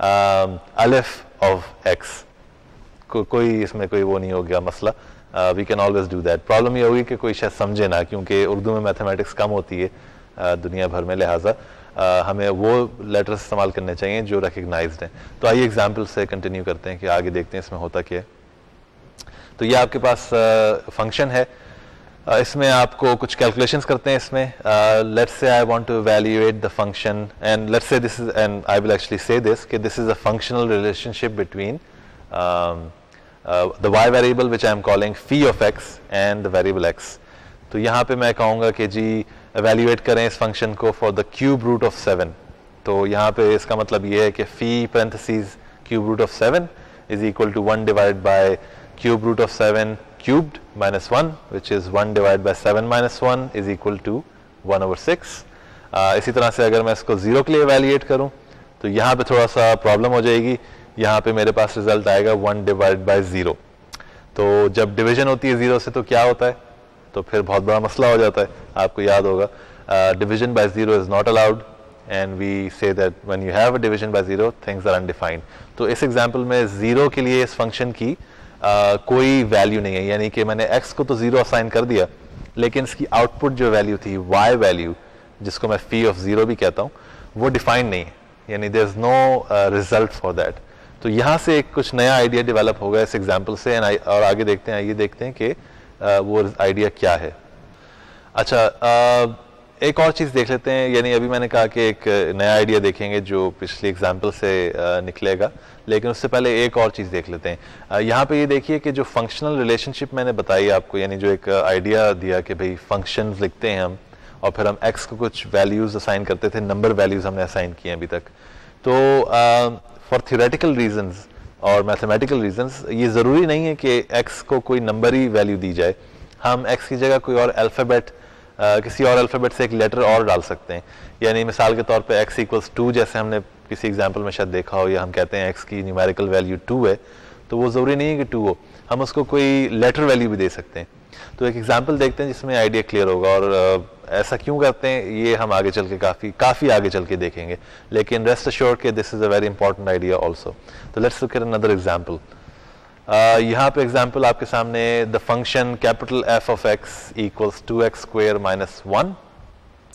A: अलिफ ऑफ एक्स. को, कोई इसमें कोई वो नहीं हो गया मसला. We can always do that. Problem ये होगी कि कोई शायद समझे ना, क्योंकि उर्दू में मैथमेटिक्स कम होती है uh, दुनिया भर में, लिहाजा uh, हमें वो लेटर्स इस्तेमाल करने चाहिए जो रिकग्नाइज्ड हैं. तो आइए एग्जाम्पल से कंटिन्यू करते हैं कि आगे देखते हैं इसमें होता क्या है. तो ये आपके पास फंक्शन uh, है. uh, इसमें आपको कुछ कैलकुलेशंस करते हैं. इसमें let's say I want to evaluate the function, and let's say this is, and I will actually say this कि this is a functional relationship between Uh, the y variable which I am calling phi of x and the variable x. तो यहाँ पे मैं कहूँगा कि जी evaluate करें इस function को for the cube root of seven. तो यहाँ पे इसका मतलब ये है कि phi parentheses cube root of seven is equal to one divided by cube root of seven cubed minus one, which is one divided by seven minus one is equal to one over six. uh, इसी तरह से अगर मैं इसको zero के लिए evaluate करूँ तो यहाँ पे थोड़ा सा प्रॉब्लम हो जाएगी. यहाँ पे मेरे पास रिजल्ट आएगा वन डिवाइड बाय जीरो. तो जब डिवीजन होती है जीरो से तो क्या होता है, तो फिर बहुत बड़ा मसला हो जाता है. आपको याद होगा division by zero is not allowed, and we say that when you have a division by zero things are undefined. तो इस एग्जांपल में जीरो के लिए इस फंक्शन की uh, कोई वैल्यू नहीं है. यानी कि मैंने एक्स को तो जीरो असाइन कर दिया, लेकिन इसकी आउटपुट जो वैल्यू थी वाई वैल्यू, जिसको मैं फी ऑफ जीरो भी कहता हूँ, वो डिफाइंड नहीं है. यानी there is no result for that. तो यहाँ से एक कुछ नया आइडिया डेवलप होगा इस एग्जाम्पल से, और आगे देखते हैं. ये देखते हैं कि वो आइडिया क्या है. अच्छा, एक और चीज़ देख लेते हैं. यानी अभी मैंने कहा कि एक नया आइडिया देखेंगे जो पिछले एग्जाम्पल से निकलेगा, लेकिन उससे पहले एक और चीज़ देख लेते हैं. यहाँ पे ये देखिए कि जो फंक्शनल रिलेशनशिप मैंने बताई आपको, यानी जो एक आइडिया दिया कि भाई फंक्शंस लिखते हैं हम और फिर हम एक्स को कुछ वैल्यूज़ असाइन करते थे, नंबर वैल्यूज़ हमने असाइन किए अभी तक. तो फॉर थियोरेटिकल रीजंस और मैथमेटिकल रीजंस ये ज़रूरी नहीं है कि x को कोई नंबर ही वैल्यू दी जाए. हम x की जगह कोई और अल्फ़ाबेट, किसी और अल्फ़ाबेट से एक लेटर और डाल सकते हैं. यानी मिसाल के तौर पे x इक्वल्स टू, जैसे हमने किसी एग्जांपल में शायद देखा हो, या हम कहते हैं x की न्यूमेरिकल वैल्यू टू है, तो वो ज़रूरी नहीं है कि टू हो, हम उसको कोई लेटर वैल्यू भी दे सकते हैं. तो एक एग्जाम्पल देखते हैं जिसमें आइडिया क्लियर होगा. और ऐसा क्यों करते हैं ये हम आगे चल के काफ़ी काफ़ी आगे चल के देखेंगे, लेकिन रेस्ट अश्योर्ड कि this is a very important idea also. तो let's look at another example. यहाँ पे एग्जाम्पल आपके सामने, the function capital F of x equals two x square minus one.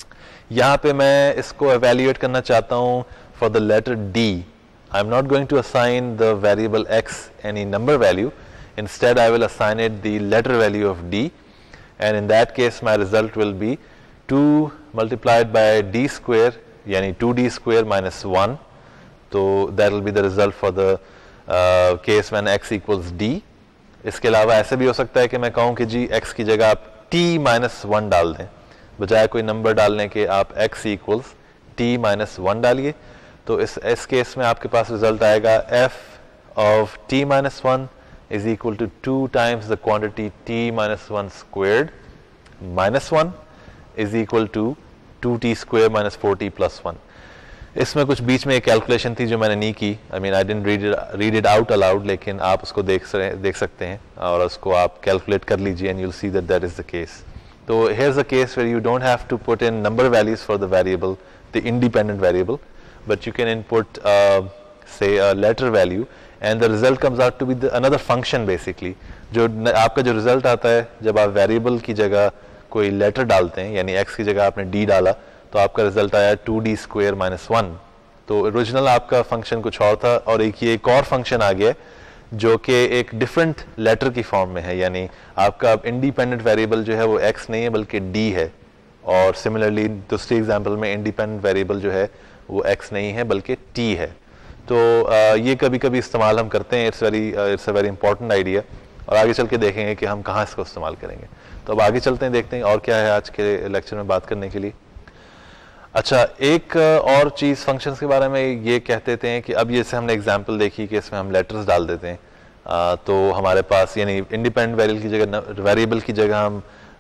A: यहाँ पे मैं इसको evaluate करना चाहता हूँ for the letter D. I'm not going to assign the variable x any number value. Instead, I will assign it the letter value of D, and in that case, my result will be two multiplied by D square, यानी two D square minus one. So that will be the result for the uh, case when x equals D. इसके अलावा ऐसे भी हो सकता है कि मैं कहूँ कि जी x की जगह आप t minus one डाल दें, बजाय कोई नंबर डालने के आप x equals t minus one डालिए. तो इस इस केस में आपके पास रिजल्ट आएगा f of t minus one is equal to two times the quantity t minus one squared minus one is equal to two t square minus four t plus one. इसमें कुछ बीच में एक calculation थी जो मैंने नहीं की. I mean I didn't read it read it out aloud, लेकिन आप उसको देख देख सकते हैं और उसको आप कैलकुलेट कर लीजिए and you will see that that is the case. तो here is the case where you don't have to put in number values for the variable, the independent variable, but you can input uh, say a letter value and the result comes out to be the another function basically. जो आपका जो result आता है जब आप variable की जगह कोई letter डालते हैं, यानी x की जगह आपने d डाला, तो आपका result आया two d square minus one. तो original आपका function कुछ और था और एक ये एक और function आ गया जो कि एक different letter की form में है, यानी आपका independent variable जो है वो x नहीं है बल्कि d है. और similarly दूसरी example में independent variable जो है वो x नहीं है बल्कि t है. तो uh, ये कभी कभी इस्तेमाल हम करते हैं. It's very it's a very important idea, और आगे चल के देखेंगे कि हम कहाँ इसको इस्तेमाल करेंगे. तो अब आगे चलते हैं, देखते हैं और क्या है आज के लेक्चर में बात करने के लिए. अच्छा, एक और चीज़ फंक्शंस के बारे में ये कहते थे कि अब जैसे हमने एग्जांपल देखी कि इसमें हम लेटर्स डाल देते हैं, आ, तो हमारे पास यानी इंडिपेंडेंट वेरिएबल की जगह वेरिएबल की जगह हम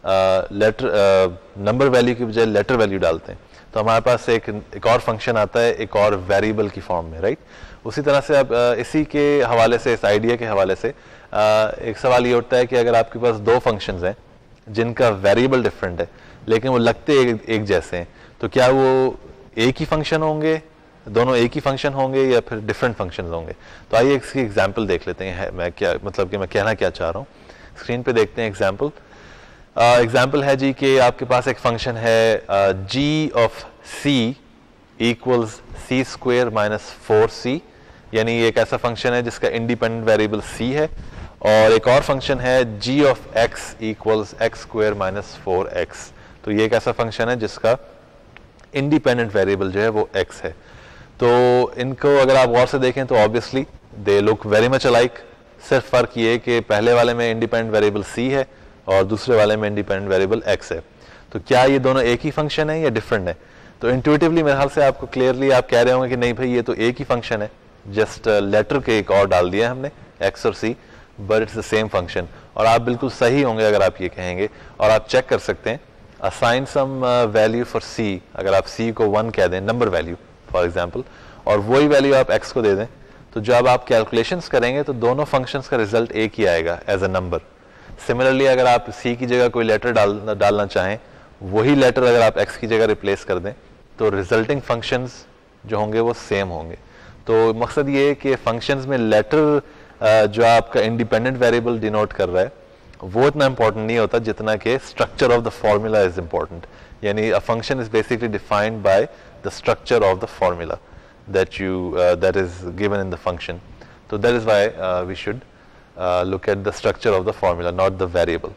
A: लेटर नंबर वैल्यू की बजाय लेटर वैल्यू डालते हैं. तो हमारे पास एक एक और फंक्शन आता है एक और वेरिएबल की फॉर्म में, राइट. उसी तरह से अब इसी के हवाले से, इस आइडिया के हवाले से एक सवाल ये उठता है कि अगर आपके पास दो फंक्शंस हैं जिनका वेरिएबल डिफरेंट है लेकिन वो लगते एक, एक जैसे हैं, तो क्या वो एक ही फंक्शन होंगे, दोनों एक ही फंक्शन होंगे या फिर डिफरेंट फंक्शंस होंगे. तो आइए इसकी एग्जांपल देख लेते हैं. मैं क्या मतलब कि मैं कहना क्या चाह रहा हूँ, स्क्रीन पे देखते हैं एग्जांपल. एग्जाम्पल uh, है जी कि आपके पास एक फंक्शन है g of c equals c square minus four c, यानी ये एक ऐसा फंक्शन है जिसका इंडिपेंडेंट वेरिएबल c है. और एक और फंक्शन है g of x equals x square minus four x. तो ये एक ऐसा फंक्शन है जिसका इंडिपेंडेंट वेरिएबल जो है वो x है. तो इनको अगर आप गौर से देखें तो obviously they look very much alike. सिर्फ फर्क ये कि पहले वाले में इंडिपेंडेंट वेरिएबल c है और दूसरे वाले में इंडिपेंडेंट वेरिएबल x है. तो क्या ये दोनों एक ही फंक्शन है या डिफरेंट है? तो इंट्यूटिवली मेरे ख्याल से आपको क्लियरली आप कह रहे होंगे कि नहीं भाई ये तो एक ही फंक्शन है, जस्ट लेटर के एक और डाल दिया हमने x और c, but it's the same function. और आप बिल्कुल सही होंगे अगर आप ये कहेंगे. और आप चेक कर सकते हैं, assign some value for c. अगर आप c को वन कह दें, नंबर वैल्यू फॉर एग्जाम्पल, और वही वैल्यू आप x को दे दें, तो जब आप कैलकुलेशंस करेंगे तो दोनों फंक्शंस का रिजल्ट एक ही आएगा एज अ नंबर. सिमिलरली अगर आप c की जगह कोई लेटर डाल डालना चाहें, वही लेटर अगर आप x की जगह रिप्लेस कर दें, तो रिजल्टिंग फंक्शंस जो होंगे वो सेम होंगे. तो मकसद ये है कि फंक्शंस में लेटर जो आपका इंडिपेंडेंट वेरिएबल डिनोट कर रहा है वो इतना इंपॉर्टेंट नहीं होता जितना कि structure of the formula is important. यानी a function is basically defined by the structure of the formula that you that is given in the function. तो that is why we should Uh, look at the structure of the formula, not the variable.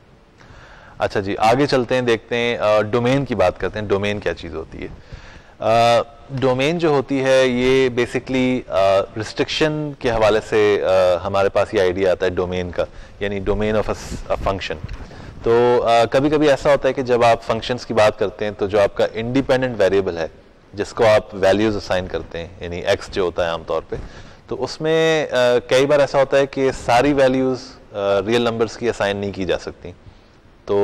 A: अच्छा जी, आगे चलते हैं, देखते हैं domain uh, की बात करते हैं. डोमेन क्या चीज़ होती है? डोमेन uh, जो होती है ये बेसिकली रिस्ट्रिक्शन uh, के हवाले से uh, हमारे पास ये आइडिया आता है डोमेन का, यानी डोमेन ऑफ अ फंक्शन. तो uh, कभी कभी ऐसा होता है कि जब आप फंक्शंस की बात करते हैं तो जो आपका इंडिपेंडेंट वेरिएबल है जिसको आप वैल्यूज असाइन करते हैं, यानी एक्स जो होता है आमतौर पे, तो उसमें uh, कई बार ऐसा होता है कि सारी वैल्यूज़ रियल नंबर्स की असाइन नहीं की जा सकती. तो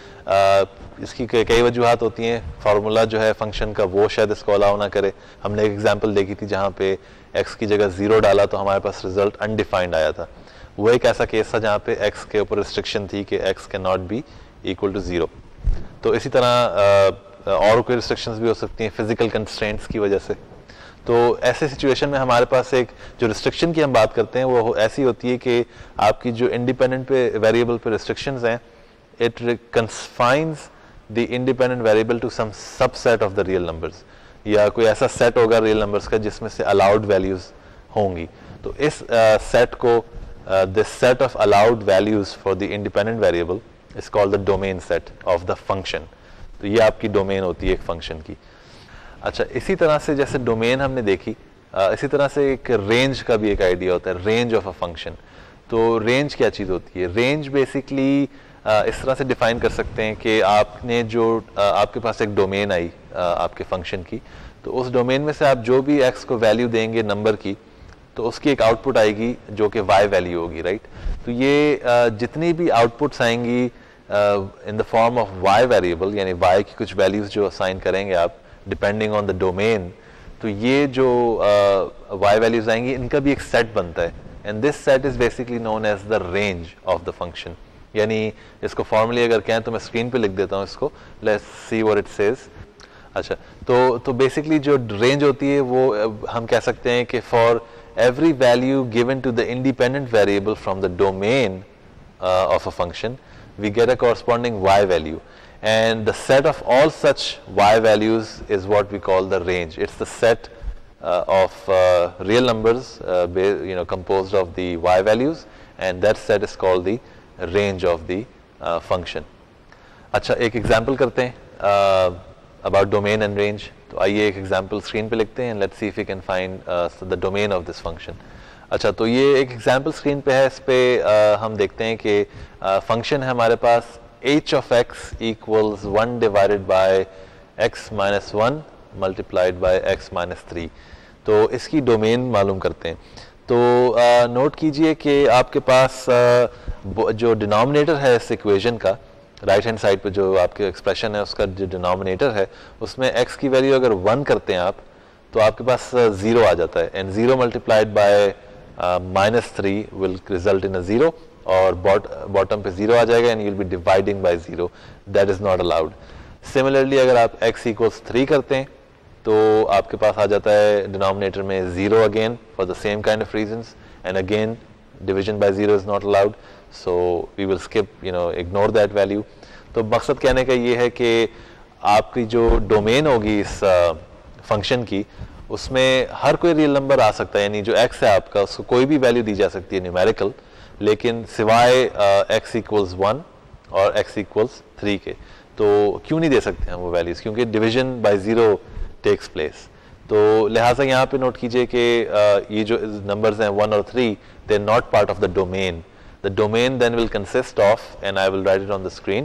A: uh, इसकी कई वजूहत होती हैं. फार्मूला जो है फंक्शन का वो शायद इसको अलाउ ना करे. हमने एक एग्जांपल देखी थी जहाँ पे x की जगह ज़ीरो डाला तो हमारे पास रिजल्ट अनडिफाइंड आया था. वो एक ऐसा केस था जहाँ पे x के ऊपर रिस्ट्रिक्शन थी कि x can not be equal to zero. तो इसी तरह uh, और कोई रिस्ट्रिक्शंस भी हो सकती हैं फिजिकल कंस्ट्रेंट्स की वजह से. तो ऐसे सिचुएशन में हमारे पास एक जो रिस्ट्रिक्शन की हम बात करते हैं वो ऐसी होती है कि आपकी जो इंडिपेंडेंट पे वेरिएबल पे रिस्ट्रिक्शंस हैं, it confines the independent variable to some subset of the real numbers, या कोई ऐसा सेट होगा रियल नंबर्स का जिसमें से अलाउड वैल्यूज होंगी। तो इस सेट uh, को this set of allowed values for the independent variable is called the domain set of the function. तो ये आपकी डोमेन होती है एक फंक्शन की। अच्छा, इसी तरह से जैसे डोमेन हमने देखी, uh, इसी तरह से एक रेंज का भी एक आइडिया होता है, रेंज ऑफ अ फंक्शन। तो रेंज क्या चीज़ होती है? रेंज बेसिकली uh, इस तरह से डिफाइन कर सकते हैं कि आपने जो uh, आपके पास एक डोमेन आई uh, आपके फंक्शन की, तो उस डोमेन में से आप जो भी x को वैल्यू देंगे नंबर की, तो उसकी एक आउटपुट आएगी जो कि y वैल्यू होगी, राइट। तो ये uh, जितनी भी आउटपुट्स आएंगी in the form of y variable, यानी y की कुछ वैल्यूज जो असाइन करेंगे आप डिपेंडिंग ऑन द डोमेन, तो ये जो uh, y वैल्यूज आएंगी इनका भी एक सेट बनता है, and this set is basically known as the range of the function. यानी इसको फॉर्मली अगर कहें तो मैं स्क्रीन पे लिख देता हूँ इसको, let's see what it says. अच्छा, तो तो बेसिकली जो रेंज होती है वो हम कह सकते हैं कि for every value given to the independent variable from the domain uh, of a function, we get a corresponding y value, and the set of all such y values is what we call the range. It's the set uh, of uh, real numbers uh, you know composed of the y values, and that set is called the range of the uh, function. अच्छा, एक example करते हैं uh, about domain and range। तो आइए एक example screen पे लिखते हैं, let's see if we can find the domain of this function. अच्छा, तो ये एक एग्जांपल स्क्रीन पे है, इस पे uh, हम देखते हैं कि फंक्शन uh, है हमारे पास h of x equals one divided by x minus one multiplied by x minus three. तो इसकी डोमेन मालूम करते हैं। तो नोट uh, कीजिए कि आपके पास uh, जो डिनोमिनेटर है इस इक्वेशन का, राइट हैंड साइड पे जो आपके एक्सप्रेशन है उसका जो डिनोमिनेटर है उसमें x की वैल्यू अगर वन करते हैं आप, तो आपके पास ज़ीरो आ जाता है, and zero multiplied by minus three will result in a zero, और बॉटम पे ज़ीरो आ जाएगा and you will be dividing by zero, that is not allowed. Similarly अगर आप x इक्वल्स थ्री करते हैं तो आपके पास आ जाता है डिनोमिनेटर में zero again for the same kind of reasons, and again division by zero is not allowed, so we will skip, you know, ignore that value। तो मकसद कहने का ये है कि आपकी जो डोमेन होगी इस फंक्शन uh, की, उसमें हर कोई रियल नंबर आ सकता है, यानी जो x है आपका उसको कोई भी वैल्यू दी जा सकती है न्यूमेरिकल, लेकिन सिवाय x इक्वल्स वन और x इक्वल्स थ्री के। तो क्यों नहीं दे सकते हम वो वैल्यूज़? क्योंकि division by zero takes place. तो लिहाजा यहाँ पे नोट कीजिए कि uh, ये जो नंबर्स हैं वन और three, they are not part of the domain. The domain then will consist of, and I will write it on the screen,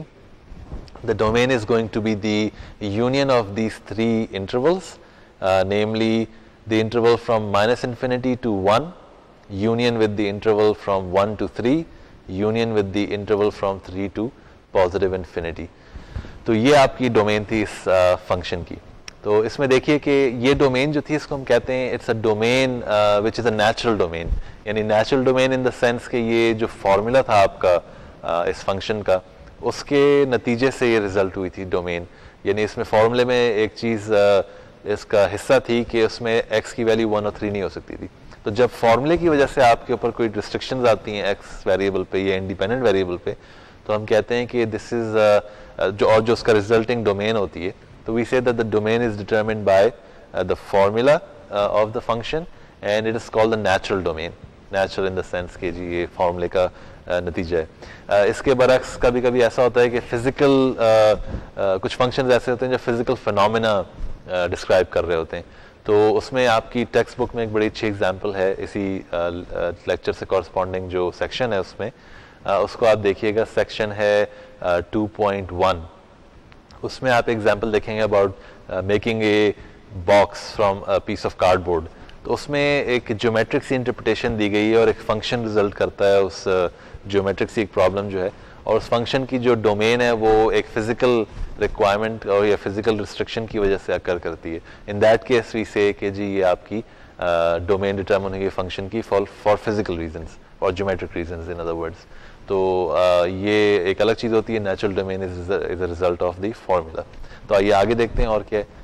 A: the domain is going to be the union of these three intervals, uh, namely the interval from minus infinity to one, union with the interval from one to three, union with the interval from three to positive infinity। तो ये आपकी domain थी इस function uh, की। तो इसमें देखिए कि ये डोमेन जो थी इसको हम कहते हैं it's a domain which is a natural domain, यानी natural domain in the sense कि ये जो फार्मूला था आपका uh, इस फंक्शन का, उसके नतीजे से ये रिजल्ट हुई थी डोमेन। यानी इसमें फार्मूले में एक चीज़ uh, इसका हिस्सा थी कि उसमें x की वैल्यू वन और थ्री नहीं हो सकती थी। तो जब फार्मूले की वजह से आपके ऊपर कोई रिस्ट्रिक्शंस आती हैं x वेरिएबल पे या इंडिपेंडेंट वेरिएबल पे, तो हम कहते हैं कि दिस इज़ uh, जो और जो उसका रिजल्टिंग डोमेन होती है, so we say that the domain is determined by uh, the formula uh, of the function, and it is called the natural domain। natural in the sense कि जी ये फॉर्मूले का uh, नतीजा है। uh, इसके बरक्स कभी कभी ऐसा होता है कि फिजिकल uh, uh, कुछ फंक्शंस ऐसे होते हैं जो फिजिकल फिनोमेना डिस्क्राइब uh, कर रहे होते हैं। तो उसमें आपकी टेक्स्ट बुक में एक बड़ी अच्छी एग्जांपल है इसी लेक्चर uh, से कॉरस्पॉन्डिंग जो सेक्शन है उसमें, uh, उसको आप देखिएगा। सेक्शन है टू पॉइंट वन, उसमें आप एग्जाम्पल देखेंगे about making a box from a piece of cardboard. तो उसमें एक ज्योमेट्रिक सी इंटरप्रिटेशन दी गई है और एक फंक्शन रिजल्ट करता है उस ज्योमेट्रिक सी एक प्रॉब्लम जो है, और उस फंक्शन की जो डोमेन है वो एक फिजिकल रिक्वायरमेंट और या फिजिकल रिस्ट्रिक्शन की वजह से अकर करती है। इन दैट केस वी से कि जी ये आपकी डोमेन डिटर्मिन होगी फंक्शन की फॉर फॉर फिजिकल रीजंस और geometric reasons in other words. तो uh, ये एक अलग चीज़ होती है, natural domain is is a result of the formula. तो आइए आगे देखते हैं और क्या है।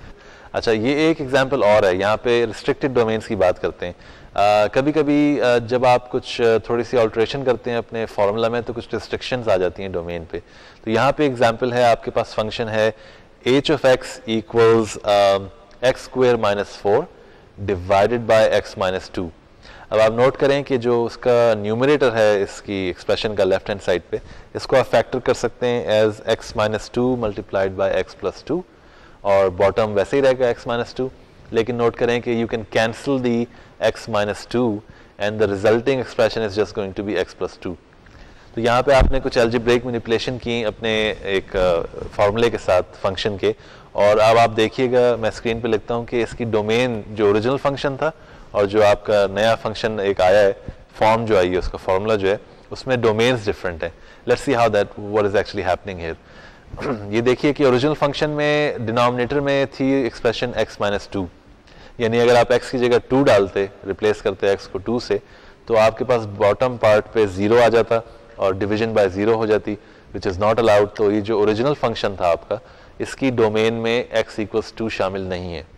A: अच्छा, ये एक एग्जांपल और है, यहाँ पे रिस्ट्रिक्टेड डोमेन्स की बात करते हैं। uh, कभी कभी uh, जब आप कुछ थोड़ी सी ऑल्ट्रेशन करते हैं अपने फॉर्मूला में तो कुछ रिस्ट्रिक्शंस आ जाती हैं डोमेन पे। तो यहाँ पे एग्जांपल है, आपके पास फंक्शन है h of x equals x square minus four divided by x minus two. अब आप नोट करें कि जो उसका न्यूमरेटर है इसकी एक्सप्रेशन का लेफ्ट हैंड साइड पे, इसको आप फैक्टर कर सकते हैं as x minus two multiplied by x plus two, और बॉटम वैसे ही रहेगा एक्स माइनस टू। लेकिन नोट करें कि you can cancel the x minus two and the resulting expression is just going to be x plus two. तो यहाँ पे आपने कुछ एल्जेब्रिक मैनिपुलेशन की अपने एक फार्मूले uh, के साथ फंक्शन के, और अब आप देखिएगा मैं स्क्रीन पे लिखता हूँ कि इसकी डोमेन जो ओरिजिनल फंक्शन था और जो आपका नया फंक्शन एक आया है, फॉर्म जो आई है उसका फॉर्मूला जो है, उसमें डोमेन्स डिफरेंट है। Let's see how that what is actually happening here. ये देखिए कि ओरिजिनल फंक्शन में डिनोमिनेटर में थी एक्सप्रेशन x माइनस टू, यानी अगर आप x की जगह टू डालते, रिप्लेस करते x को टू से, तो आपके पास बॉटम पार्ट पे जीरो आ जाता और डिवीजन बाय जीरो हो जाती, विच इज़ नॉट अलाउड। तो ये जो ओरिजिनल फंक्शन था आपका, इसकी डोमेन में x इक्वल्स टू शामिल नहीं है।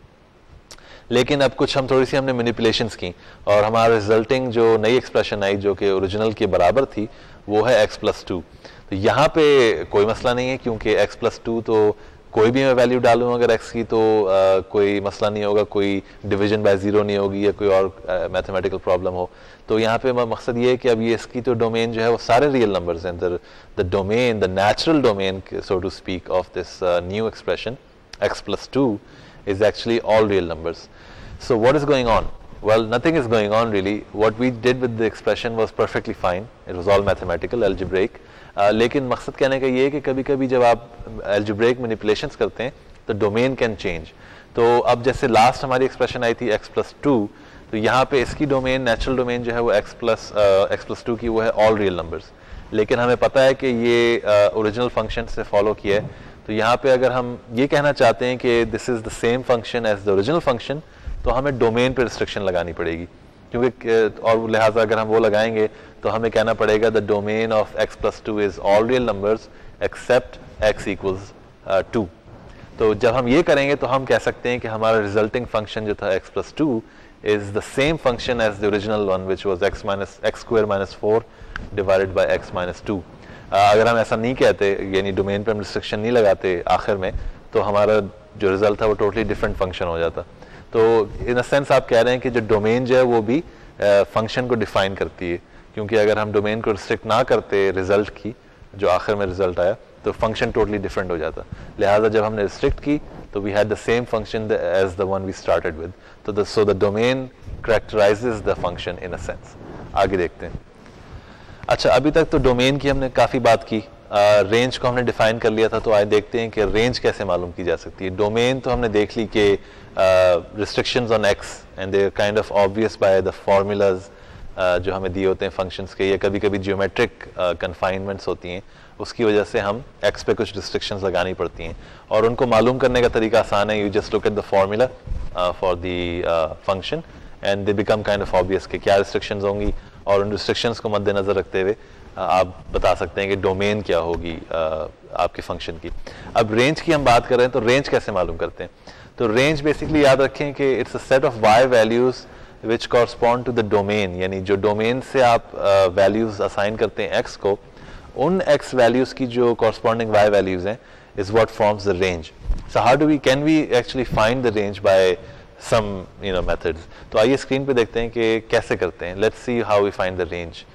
A: लेकिन अब कुछ हम थोड़ी सी हमने मैनिपुलेशंस की और हमारा रिजल्टिंग जो नई एक्सप्रेशन आई जो कि ओरिजिनल के बराबर थी, वो है x प्लस टू। तो यहाँ पे कोई मसला नहीं है, क्योंकि x प्लस टू तो कोई भी मैं वैल्यू डालूँ अगर x की तो आ, कोई मसला नहीं होगा, कोई डिवीजन बाय ज़ीरो नहीं होगी या कोई और मैथमेटिकल प्रॉब्लम हो। तो यहाँ पे मकसद ये है कि अब ये इसकी तो डोमेन जो है वो सारे रियल नंबर्स हैं। The domain, the natural domain so to speak of this new expression x plus two is actually all real numbers. So what is going on? Well, nothing is going on really. What we did with the expression was perfectly fine. It was all mathematical, algebraic. Uh, लेकिन मकसद कहने का ये है कि कभी कभी जब आप algebraic manipulations करते हैं तो domain can change. तो अब जैसे लास्ट हमारी एक्सप्रेशन आई थी x प्लस टू, तो यहाँ पे इसकी डोमेन, नेचुरल डोमेन जो है वो x plus x plus two की वो है ऑल रियल नंबर्स। लेकिन हमें पता है कि ये ओरिजिनल uh, फंक्शन से फॉलो किया है। तो यहाँ पे अगर हम ये कहना चाहते हैं कि this is the same function as the original function, तो हमें डोमेन पे रिस्ट्रिक्शन लगानी पड़ेगी, क्योंकि और लिहाजा अगर हम वो लगाएंगे तो हमें कहना पड़ेगा the domain of x plus two is all real numbers except x equals two. तो जब हम ये करेंगे तो हम कह सकते हैं कि हमारा रिजल्टिंग फंक्शन जो था x plus two is the same function as the original one which was x minus x square minus four divided by x minus two. अगर हम ऐसा नहीं कहते, यानी डोमेन पे हम रिस्ट्रिक्शन नहीं लगाते आखिर में, तो हमारा जो रिजल्ट था वो टोटली डिफरेंट फंक्शन हो जाता। तो इन अ सेंस आप कह रहे हैं कि जो डोमेन जो है वो भी फंक्शन को डिफाइन करती है, क्योंकि अगर हम डोमेन को रिस्ट्रिक्ट ना करते रिजल्ट की, जो आखिर में रिजल्ट आया, तो फंक्शन टोटली डिफरेंट हो जाता। लिहाजा जब हमने रिस्ट्रिक्ट की तो we had the same function as the one we started with. तो so the domain characterises the function in a sense. आगे देखते हैं। अच्छा, अभी तक तो डोमेन की हमने काफ़ी बात की, रेंज uh, को हमने डिफाइन कर लिया था। तो आइए देखते हैं कि रेंज कैसे मालूम की जा सकती है। डोमेन तो हमने देख ली कि restrictions on x and they kind of obvious by the formulas जो हमें दिए होते हैं फंक्शंस के, या कभी कभी जियोमेट्रिक कन्फाइनमेंट्स होती हैं, उसकी वजह से हम एक्स पे कुछ रिस्ट्रिक्शंस लगानी पड़ती हैं, और उनको मालूम करने का तरीका आसान है। You just look at the formula for the function and they become kind of obvious कि क्या रिस्ट्रिक्शंस होंगी, और उन रिस्ट्रिक्शंस को मद्देनजर रखते हुए आप बता सकते हैं कि डोमेन क्या होगी आपके फंक्शन की। अब रेंज की हम बात कर रहे हैं, तो रेंज कैसे मालूम करते हैं? तो रेंज बेसिकली याद रखें कि it's a set of y values which correspond to the domain, यानी जो डोमेन से आप वैल्यूज uh, असाइन करते हैं एक्स को, उन एक्स वैल्यूज की जो कॉरस्पॉन्डिंग वाई वैल्यूज हैं is what forms the range. So how do we can we actually find the range by some you know methods? तो आइए स्क्रीन पे देखते हैं कि कैसे करते हैं। Let's see how we find the range.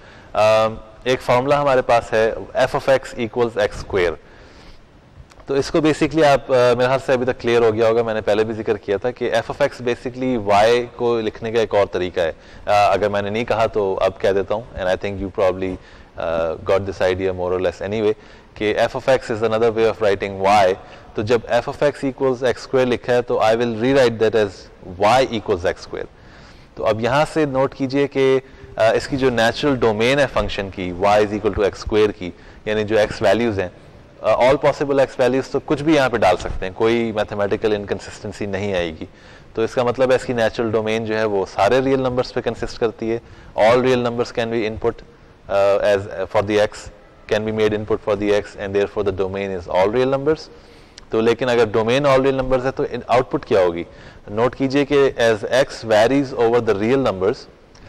A: एक फार्मूला हमारे पास है f of x equals x square। तो इसको बेसिकली आप uh, मेरे ख्याल से अभी तक क्लियर हो गया होगा, मैंने पहले भी जिक्र किया था कि f of x basically y को लिखने का एक और तरीका है। uh, अगर मैंने नहीं कहा तो अब कह देता हूँ, and I think you probably got this idea more और लेस एनीवे, कि f of x is another way of writing y। तो जब f of x equals x square लिखा है तो I will rewrite that as y equals x square। तो अब यहाँ से नोट कीजिए कि uh, इसकी जो नेचुरल डोमेन है फंक्शन की y is equal to x square की, यानी जो x वैल्यूज हैं, ऑल पॉसिबल x वैल्यूज, तो कुछ भी यहाँ पे डाल सकते हैं, कोई मैथमेटिकल इनकन्सिस्टेंसी नहीं आएगी। तो इसका मतलब है इसकी नेचुरल डोमेन जो है वो सारे रियल नंबर्स पे कंसिस्ट करती है। All real numbers can be input as for the x, can be made input for the x, and therefore the domain is all real numbers। तो लेकिन अगर डोमेन ऑल रियल नंबर्स है तो output क्या होगी? Note कीजिए कि as x varies over the real numbers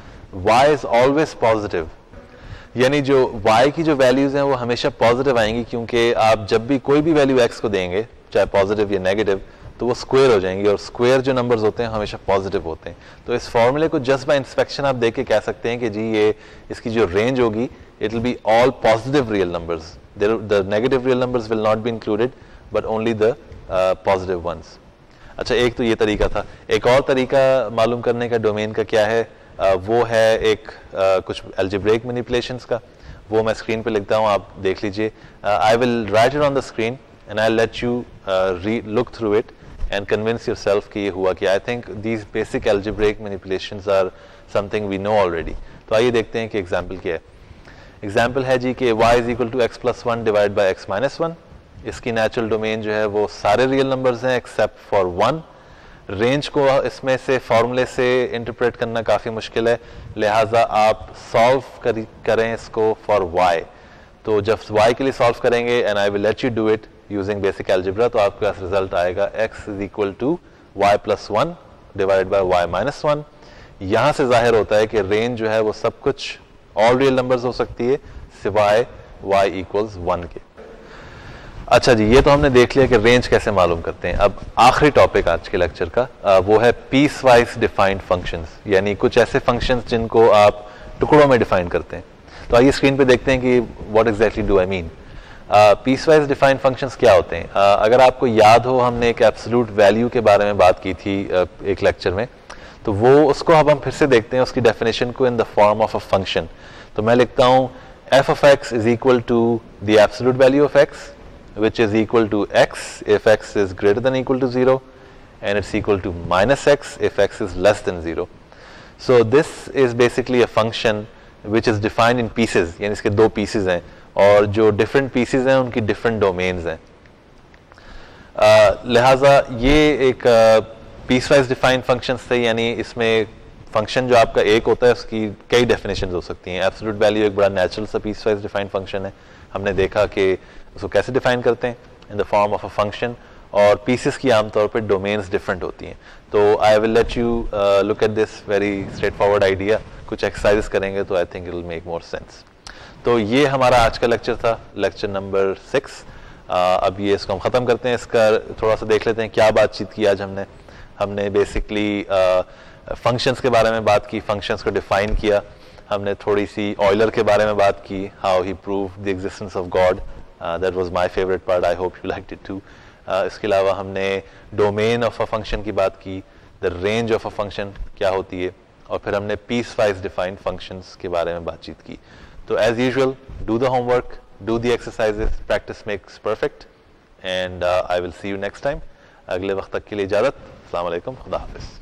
A: y is always positive, यानी जो y की जो वैल्यूज हैं वो हमेशा पॉजिटिव आएंगी, क्योंकि आप जब भी कोई भी वैल्यू x को देंगे चाहे पॉजिटिव या नेगेटिव तो वो स्क्वायर हो जाएंगी, और स्क्वायर जो नंबर्स होते हैं हमेशा पॉजिटिव होते हैं। तो इस फॉर्मूले को जस्ट बाय इंस्पेक्शन आप देख के कह सकते हैं कि जी ये इसकी जो रेंज होगी it will be all positive real numbers, the negative real numbers will not be included but only the positive ones. अच्छा, एक तो ये तरीका था। एक और तरीका मालूम करने का डोमेन का क्या है, uh, वो है एक uh, कुछ अलजेब्रिक मैनिपुलेशंस का, वो मैं स्क्रीन पे लिखता हूँ, आप देख लीजिए। I will write it on the screen and I let you look through it and convince yourself कि ये हुआ क्या। I think these basic algebraic manipulations are something we know already। तो आइए देखते हैं कि एग्जाम्पल क्या है। एग्जाम्पल है जी कि y is equal to x plus one divided by x minus one. इसकी नेचुरल डोमेन जो है वो सारे रियल नंबर्स हैं एक्सेप्ट फॉर वन। रेंज को इसमें से फॉर्मूले से इंटरप्रेट करना काफ़ी मुश्किल है, लिहाजा आप सॉल्व कर, करें इसको फॉर y। तो जब y के लिए सॉल्व करेंगे and I will let you do it using basic algebra, तो आपके पास रिजल्ट आएगा x is equal to y plus one divided by y minus one. यहाँ से जाहिर होता है कि रेंज जो है वो सब कुछ ऑल रियल नंबर्स हो सकती है सिवाय y इक्वल्स वन के। अच्छा जी, ये तो हमने देख लिया कि रेंज कैसे मालूम करते हैं। अब आखिरी टॉपिक आज के लेक्चर का आ, वो है पीस वाइज डिफाइंड फंक्शंस, यानी कुछ ऐसे फंक्शंस जिनको आप टुकड़ों में डिफाइन करते हैं। तो आइए स्क्रीन पे देखते हैं कि what exactly do I mean. Piecewise defined functions क्या होते हैं? uh, अगर आपको याद हो, हमने एक एब्सोल्यूट वैल्यू के बारे में बात की थी uh, एक लेक्चर में, तो वो उसको अब हम फिर से देखते हैं उसकी डेफिनेशन को in the form of a function. तो मैं लिखता हूँ f of x is equal to the absolute value of x which is equal to x if x is greater than equal to zero and it's equal to minus x if x is less than zero. So this is basically a function which is defined in pieces, यानी इसके दो pieces हैं और जो different pieces हैं उनकी different domains हैं। uh, लिहाजा ये एक पीस वाइज डिफाइंड फंक्शंस थे, यानी इसमें फंक्शन जो आपका एक होता है उसकी कई डेफिनेशंस हो सकती हैं। एब्सोल्यूट वैल्यू एक बड़ा नेचुरल सा पीस वाइज डिफाइंड फंक्शन है, हमने देखा कि उसको कैसे डिफाइन करते हैं in the form of a function, और पीसेस की आमतौर पर डोमेन्स डिफरेंट होती हैं। तो I will let you look at this very straightforward idea, कुछ एक्सरसाइजेस करेंगे तो I think it will make more sense. तो ये हमारा आज का लेक्चर था, लेक्चर नंबर सिक्स। अब ये इसको हम ख़त्म करते हैं, इसका थोड़ा सा देख लेते हैं क्या बातचीत की आज हमने। हमने बेसिकली फंक्शंस के बारे में बात की, फंक्शंस को डिफाइन किया, हमने थोड़ी सी ऑयलर के बारे में बात की, how he prove the existence of God, that was my favourite part, I hope you liked it too. इसके अलावा हमने डोमेन ऑफ अ फंक्शन की बात की, the range of a function क्या होती है, और फिर हमने पीस वाइज डिफाइंड फंक्शंस के बारे में बातचीत की। So as usual, do the homework, do the exercises, practice makes perfect, and uh, I will see you next time. अगले वक्त तक के लिए इजाज़त, अस्सलाम वालेकुम, खुदा हाफिज़।